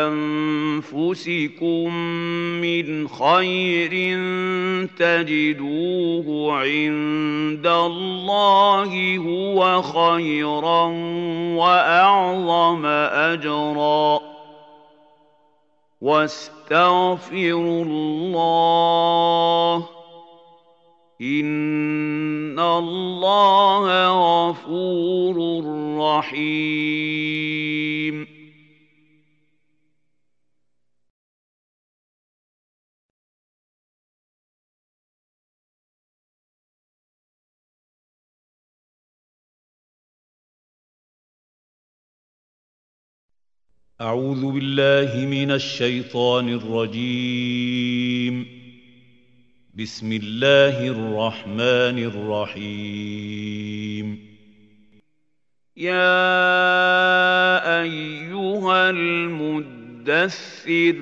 لأنفسكم من خير تجدوه عند الله هو خيرا وأعظم أجرا واستغفروا الله إن الله غفور رحيم. أعوذ بالله من الشيطان الرجيم. بسم الله الرحمن الرحيم. يا أيها المدثر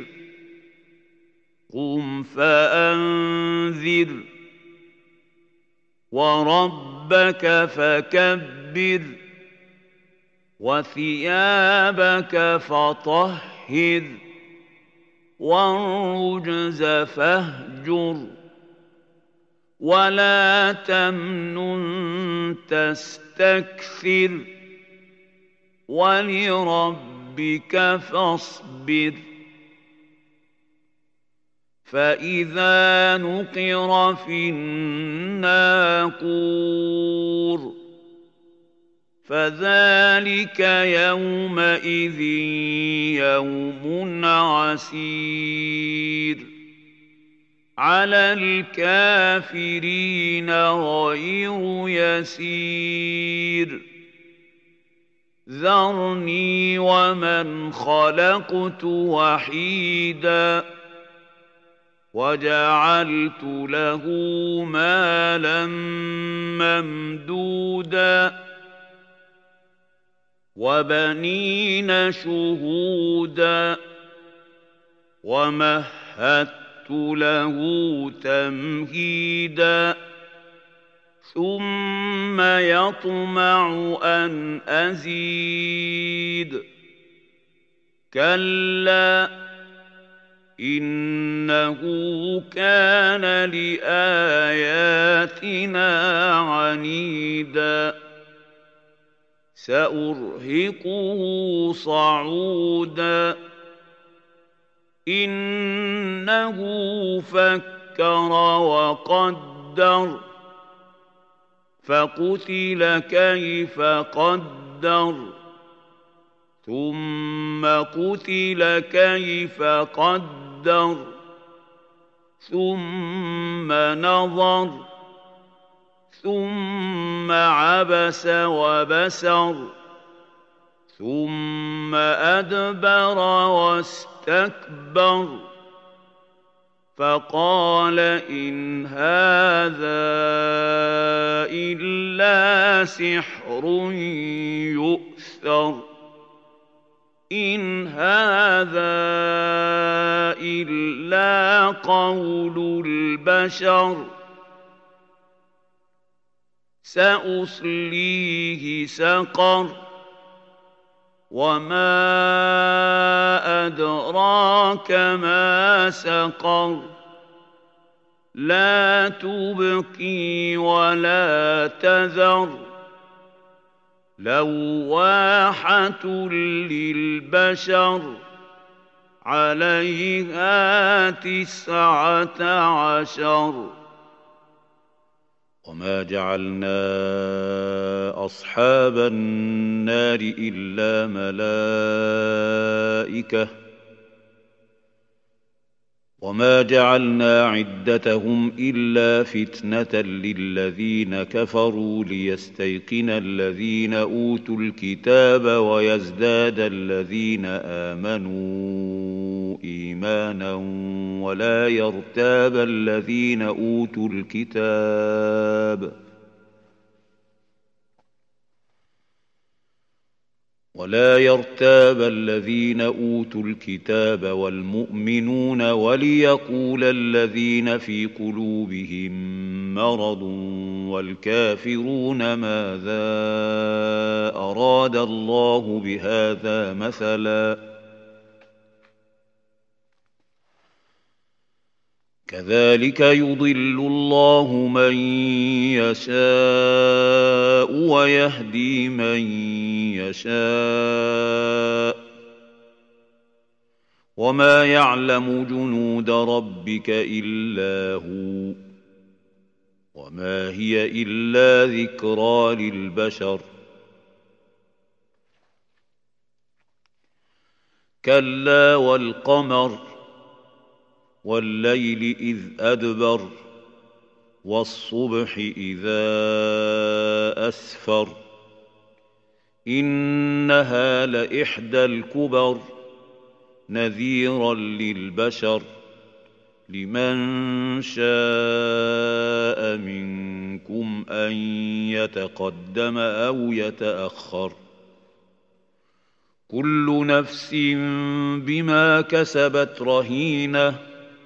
قم فأنذر وربك فكبر وثيابك فطهر والرجز فاهجر ولا تمنن تستكثر ولربك فاصبر فإذا نقر في الناقور فذلك يومئذ يوم عسير على الكافرين غير يسير ذرني ومن خلقت وحيدا وجعلت له مالا ممدودا وبنين شهودا ومهدت له تمهيدا ثم يطمع أن أزيد كلا إنه كان لآياتنا عنيدا سأرهقه صعودا إنه فكر وقدر فقتل كيف قدر ثم قتل كيف قدر ثم نظر ثم عبس وبسر ثم أدبر واستكبر فقال إن هذا إلا سحر يؤثر إن هذا إلا قول البشر سأصليه سقر وما أدراك ما سقر لا تبقي ولا تذر لواحة للبشر عليها تسعة عشر وما جعلنا أصحاب النار إلا ملائكة وما جعلنا عدتهم إلا فتنة للذين كفروا ليستيقن الذين أوتوا الكتاب ويزداد الذين آمنوا إيمانا ولا يرتاب الذين أوتوا الكتاب ولا يرتاب الذين أوتوا الكتاب والمؤمنون وليقول الذين في قلوبهم مرض والكافرون ماذا أراد الله بهذا مثلا كذلك يضل الله من يشاء ويهدي من يشاء وما يعلم جنود ربك إلا هو وما هي إلا ذكرى للبشر كلا والقمر والليل إذ أدبر والصبح إذا أسفر إنها لإحدى الكبر نذيرا للبشر لمن شاء منكم أن يتقدم أو يتأخر كل نفس بما كسبت رهينة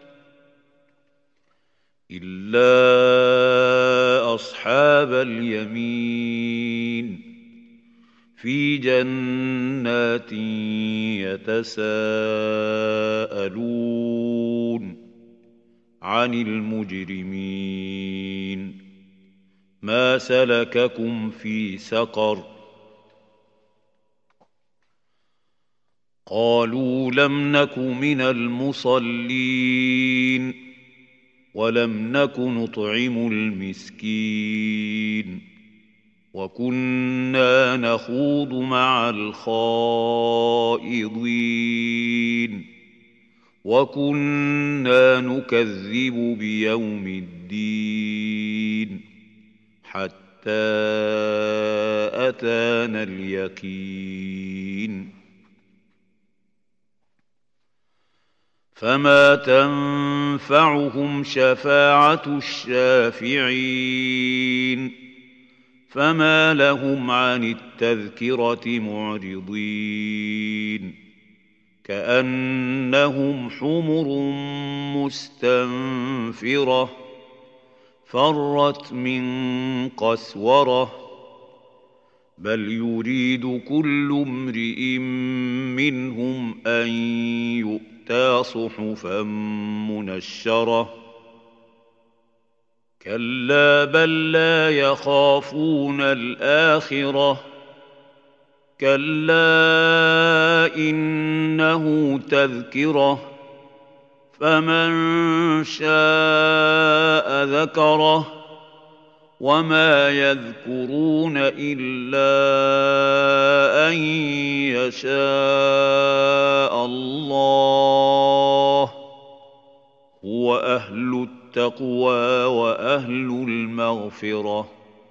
إلا أصحاب اليمين في جنات يتساءلون عن المجرمين ما سلككم في سقر قالوا لم نك من المصلين ولم نك نطعم المسكين وكنا نخوض مع الخائضين وكنا نكذب بيوم الدين حتى أتانا اليقين فما تنفعهم شفاعة الشافعين فما لهم عن التذكرة معرضين كأنهم حمر مستنفرة فرت من قسورة بل يريد كل امرئ منهم أن يؤمن صحفا منشرة كلا بل لا يخافون الآخرة كلا إنه تذكرة فمن شاء ذكره وما يذكرون إلا أن يشاء الله هو أهل التقوى وأهل المغفرة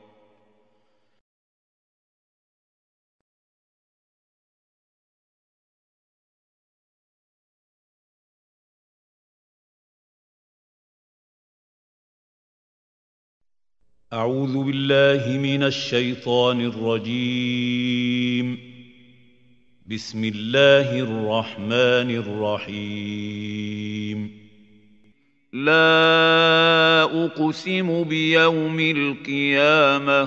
أعوذ بالله من الشيطان الرجيم بسم الله الرحمن الرحيم لا أقسم بيوم القيامة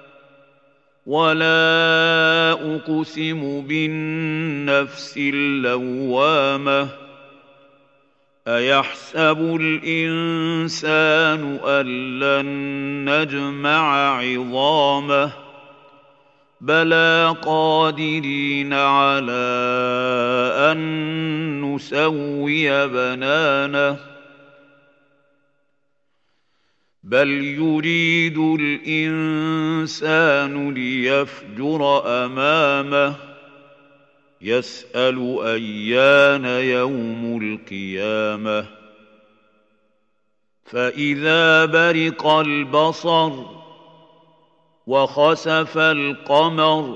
ولا أقسم بالنفس اللوامة أيحسب الإنسان أن لن نجمع عظامه بلى قادرين على أن نسوي بنانه بل يريد الإنسان ليفجر أمامه يسأل أيان يوم القيامة فإذا برق البصر وخسف القمر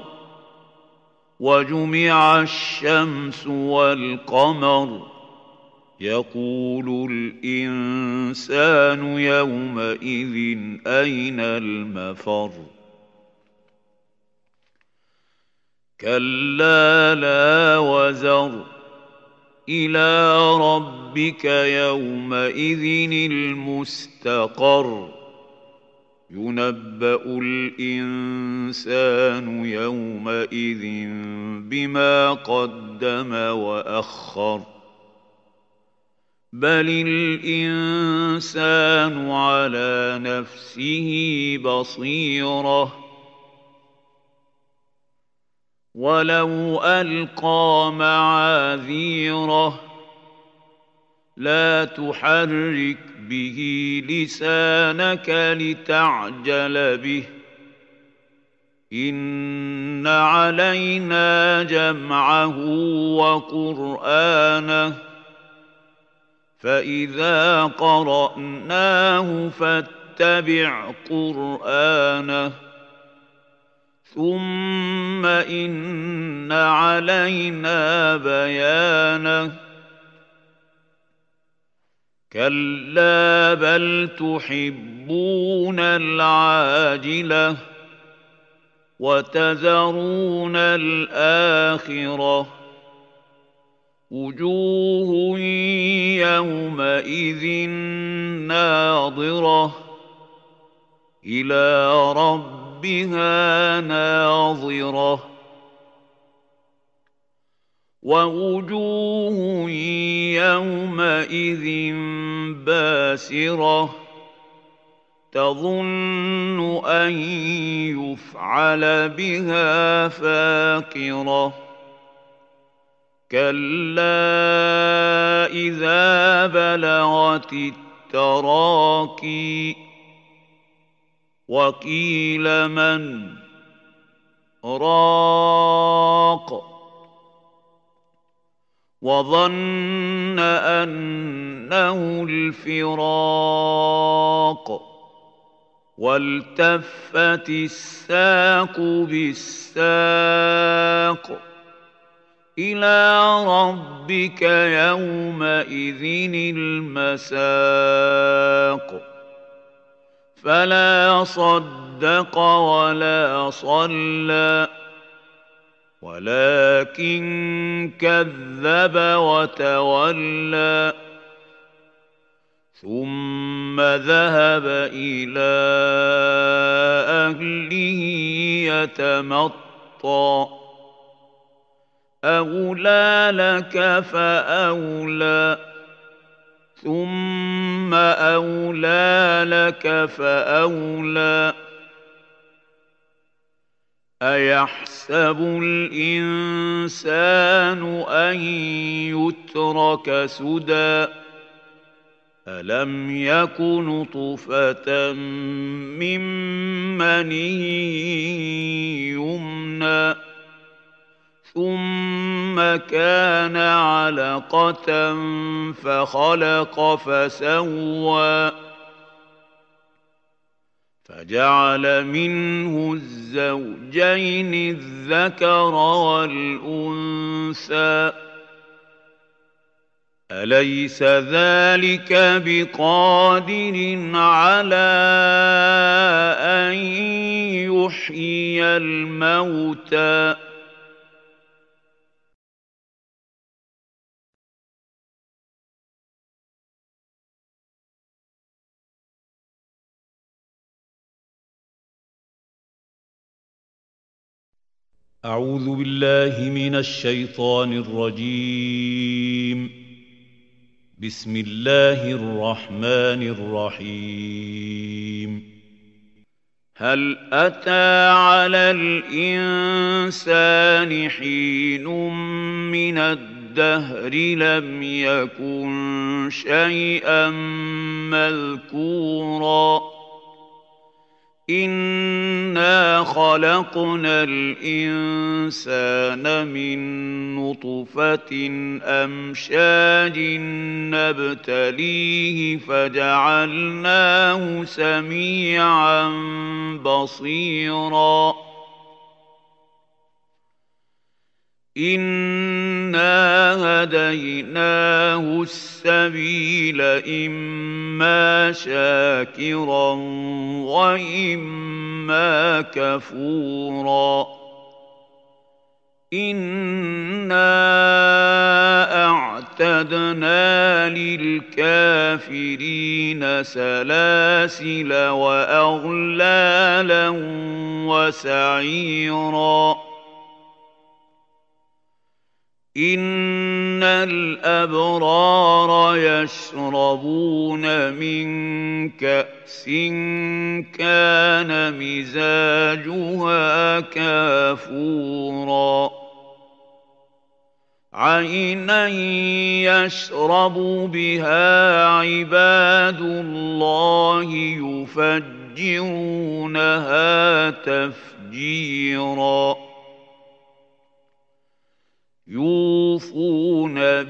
وجمع الشمس والقمر يقول الإنسان يومئذ أين المفر كلا لا وزر إلى ربك يومئذ المستقر ينبأ الإنسان يومئذ بما قدم وأخر بل الإنسان على نفسه بصيرة ولو ألقى معاذيره لا تحرك به لسانك لتعجل به إن علينا جمعه وقرآنه فإذا قرأناه فاتبع قرآنه ثم إن علينا بيانه كلا بل تحبون العاجلة وتذرون الآخرة وجوه يومئذ ناظرة إلى ربها ناظرة ووجوه يومئذ باسرة تظن أن يفعل بها فاقرة كلا إذا بلغت التراقي وقيل من راق وظن أنه الفراق والتفت الساق بالساق إلى ربك يومئذ المساق فلا صدق ولا صلى ولكن كذب وتولى ثم ذهب إلى أهله يتمطى أولى لك فأولى ثم أولى لك فأولى أيحسب الإنسان أن يترك سدى ألم يك نطفة من مني يمنى ثم كان علقة فخلق فسوى فجعل منه الزوجين الذكر والأنثى أليس ذلك بقادر على أن يحيي الموتى أعوذ بالله من الشيطان الرجيم. بسم الله الرحمن الرحيم. هل أتى على الإنسان حين من الدهر لم يكن شيئا مذكورا إنا خلقنا الإنسان من نطفة أمشاج نبتليه فجعلناه سميعا بصيرا إنا هديناه السبيل إما شاكرا وإما كفورا إنا أعتدنا للكافرين سلاسل وأغلالا وسعيرا إن الأبرار يشربون من كأس كان مزاجها كافورا عينا يشرب بها عباد الله يفجرونها تفجيرا يوفون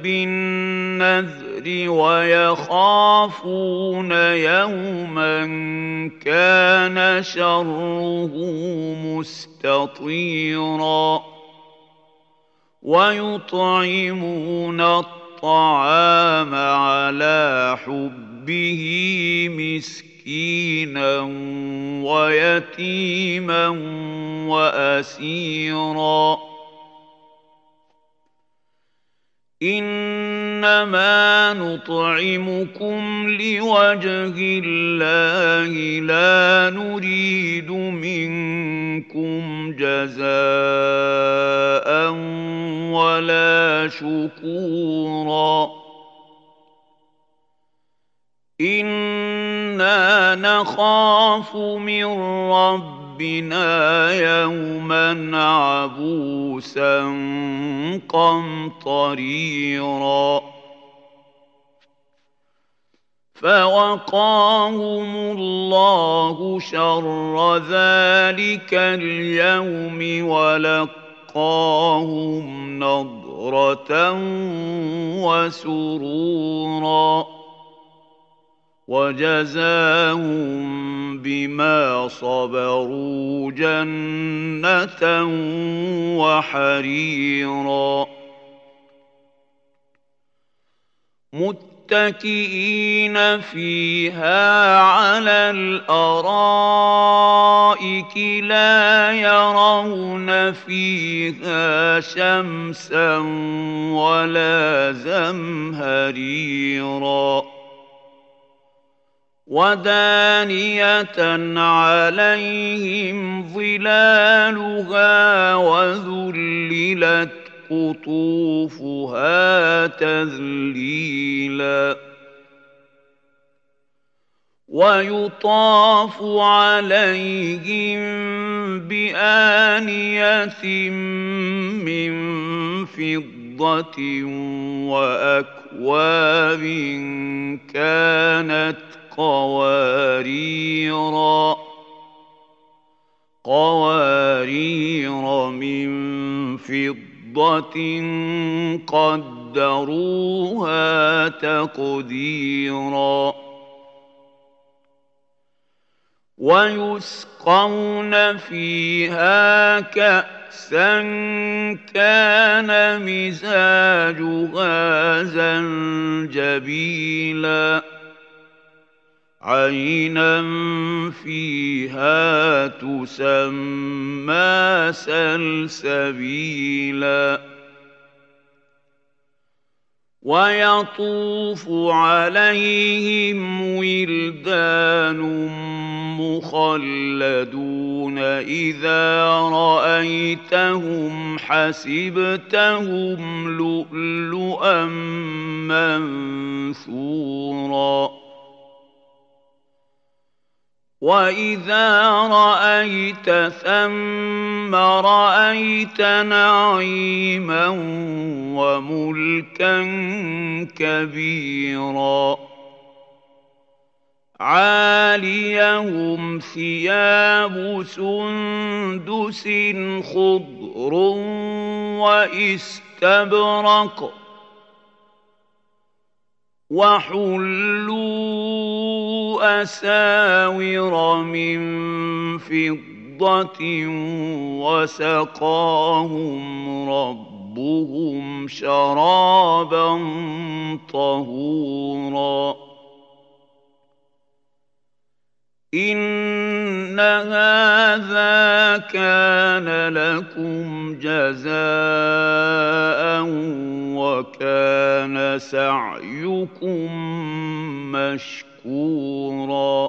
بالنذر ويخافون يوما كان شره مستطيرا ويطعمون الطعام على حبه مسكينا ويتيما وأسيرا إنما نطعمكم لوجه الله لا نريد منكم جزاء ولا شكورا إنا نخاف من ربنا ربنا يوما عبوسا قمطريرا فوقاهم الله شر ذلك اليوم ولقاهم نضرة وسرورا وجزاهم بما صبروا جنة وحريرا متكئين فيها على الأرائك لا يرون فيها شمسا ولا زمهريرا ودانية عليهم ظلالها وذللت قطوفها تذليلا ويطاف عليهم بآنية من فضة وأكواب كانت قواريرا قوارير من فضة قدروها تقديرا ويسقون فيها كأسا كان مزاجها زنجبيلا عينا فيها تسمى سلسبيلا ويطوف عليهم ولدان مخلدون إذا رأيتهم حسبتهم لؤلؤا منثورا وإذا رأيت ثم رأيت نعيما وملكا كبيرا عاليهم ثياب سندس خضر واستبرق وحلوا أساور من فضة وسقاهم ربهم شرابا طهورا إن هذا كان لكم جزاء وكان سعيكم مشكورا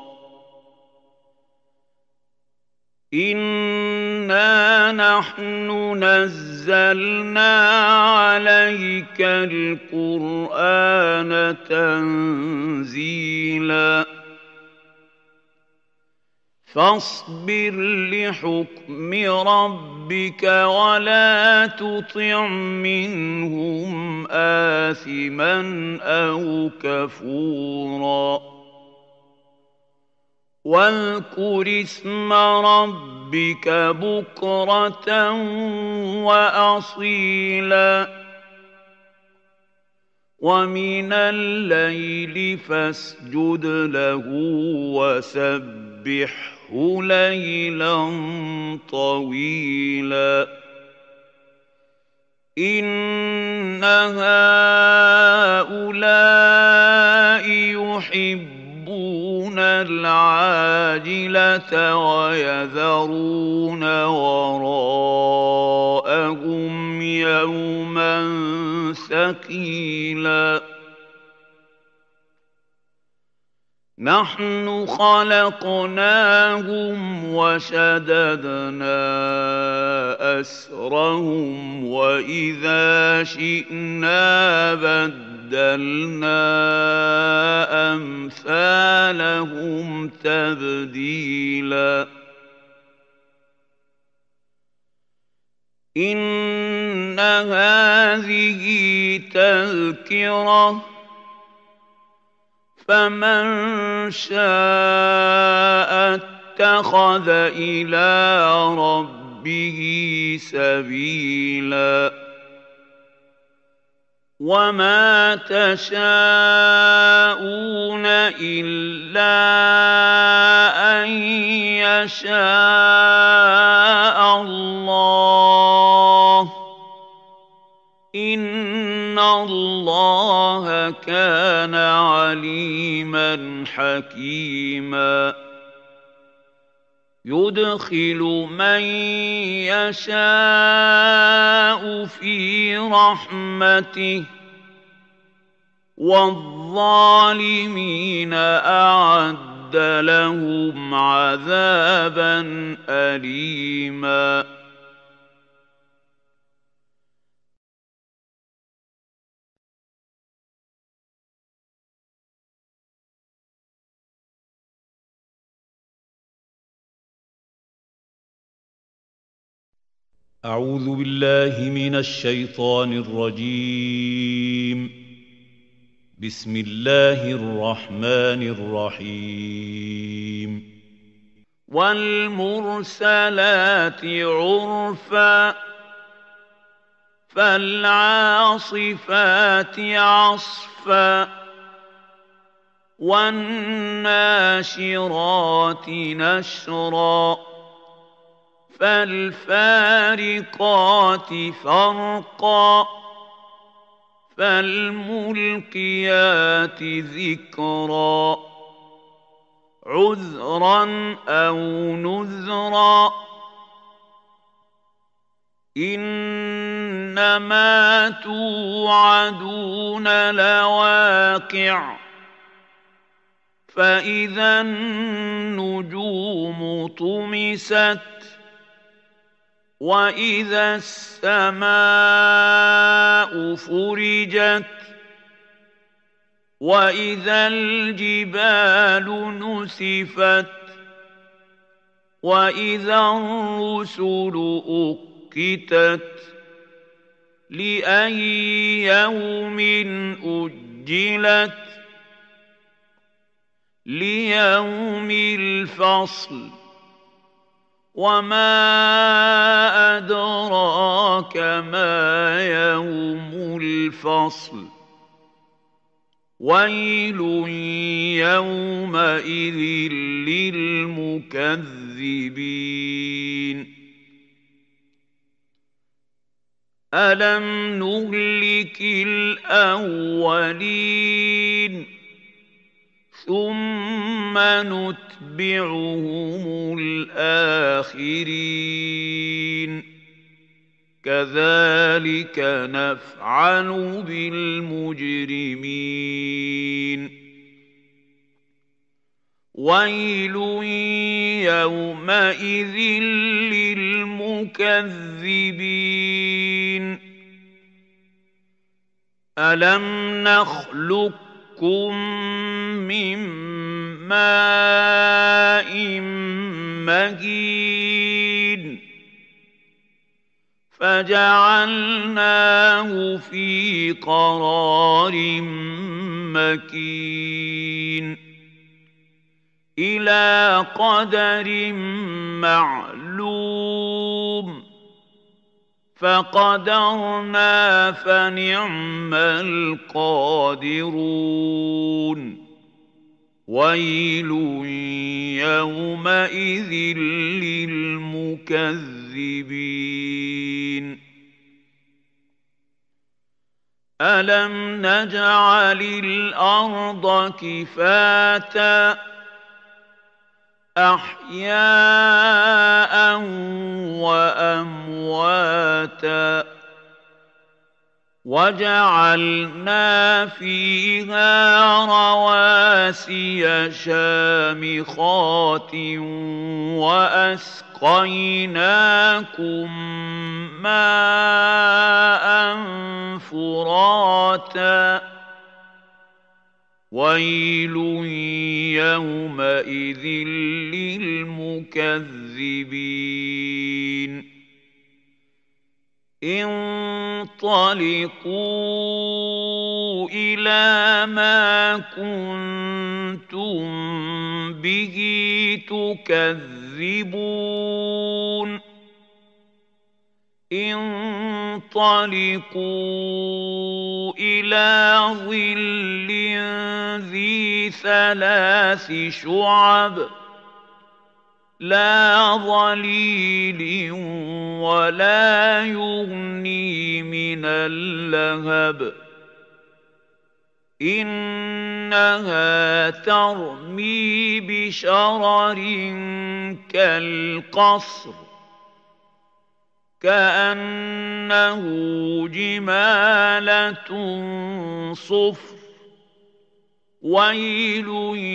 إنا نحن نزلنا عليك القرآن تنزيلا فاصبر لحكم ربك ولا تطع منهم آثما أو كفورا واذكر اسم ربك بكرة وأصيلا ومن الليل فاسجد له وسبحه ليلا طويلا إن هؤلاء يحبون العاجلة ويذرون وراءهم يوما ثقيلا نحن خلقناهم وشددنا أسرهم وإذا شئنا بدلنا أمثالهم تبديلا إن هذه تذكرة فمن شاء اتخذ إلى ربه سبيلا وما تشاءون إلا أن يشاء الله إن الله كان عليما حكيما يدخل من يشاء في رحمته والظالمين أعد لهم عذابا أليما أعوذ بالله من الشيطان الرجيم بسم الله الرحمن الرحيم والمرسلات عرفا فالعاصفات عصفا والناشرات نشرا فالفارقات فرقا فالملقيات ذكرا عذرا أو نذرا إن إنما توعدون لواقع فإذا النجوم طمست وإذا السماء فرجت وإذا الجبال نسفت وإذا الرسل أقتت لأي يوم أجلت ليوم الفصل وما أدراك ما يوم الفصل ويل يومئذ للمكذبين ألم نهلك الأولين ثم نتبعهم الآخرين كذلك نفعل بالمجرمين ويل يومئذ للمكذبين ألم نخلقكم من ماء مهين فجعلناه في قرار مكين إلى قدر معلوم فقدرنا فنعم القادرون ويل يومئذ للمكذبين ألم نجعل الأرض كفاتا أحياء وأمواتا وجعلنا فيها رواسي شامخات وأسقيناكم ماء فراتا ويل يومئذ للمكذبين انطلقوا إلى ما كنتم به تكذبون انطلقوا إلى ظل ذي ثلاث شعب لا ظليل ولا يغني من اللهب إنها ترمي بشرر كالقصر كأنه جمالة صفر ويل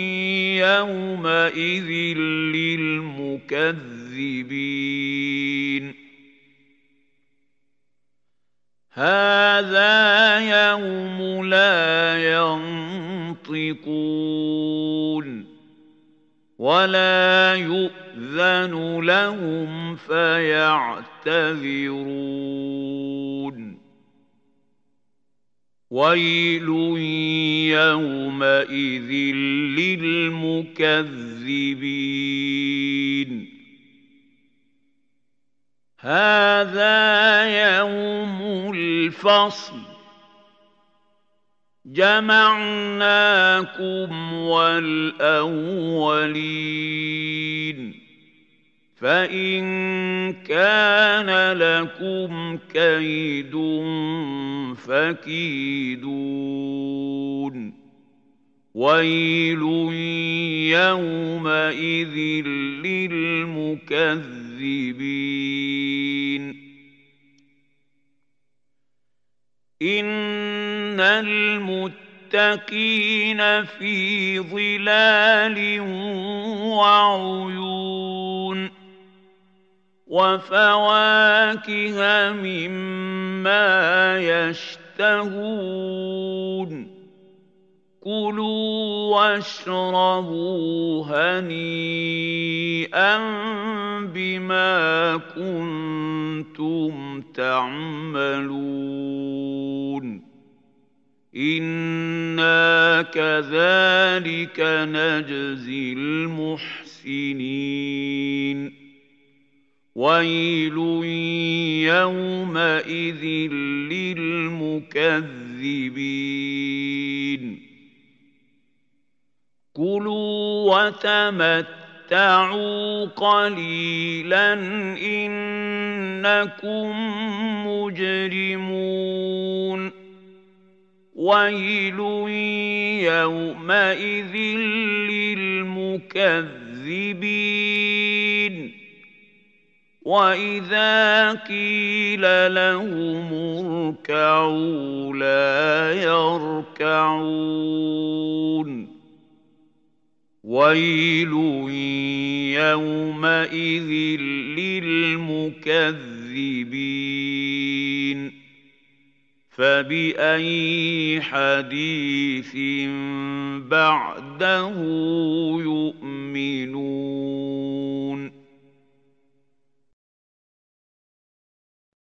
يومئذ للمكذبين هذا يوم لا ينطقون ولا يؤذن لهم فيعتذرون ويل يومئذ للمكذبين هذا يوم الفصل جمعناكم والأولين فإن كان لكم كيد فكيدون ويل يومئذ للمكذبين إن المتقين في ظلال وعيون وفواكه مما يشتهون كلوا واشربوا هنيئا بما كنتم تعملون إنا كذلك نجزي المحسنين ويل يومئذ للمكذبين كلوا وتمتعوا قليلا إنكم مجرمون ويل يومئذ للمكذبين وإذا قيل لهم اركعوا لا يركعون ويل يومئذ للمكذبين فبأي حديث بعده يؤمنون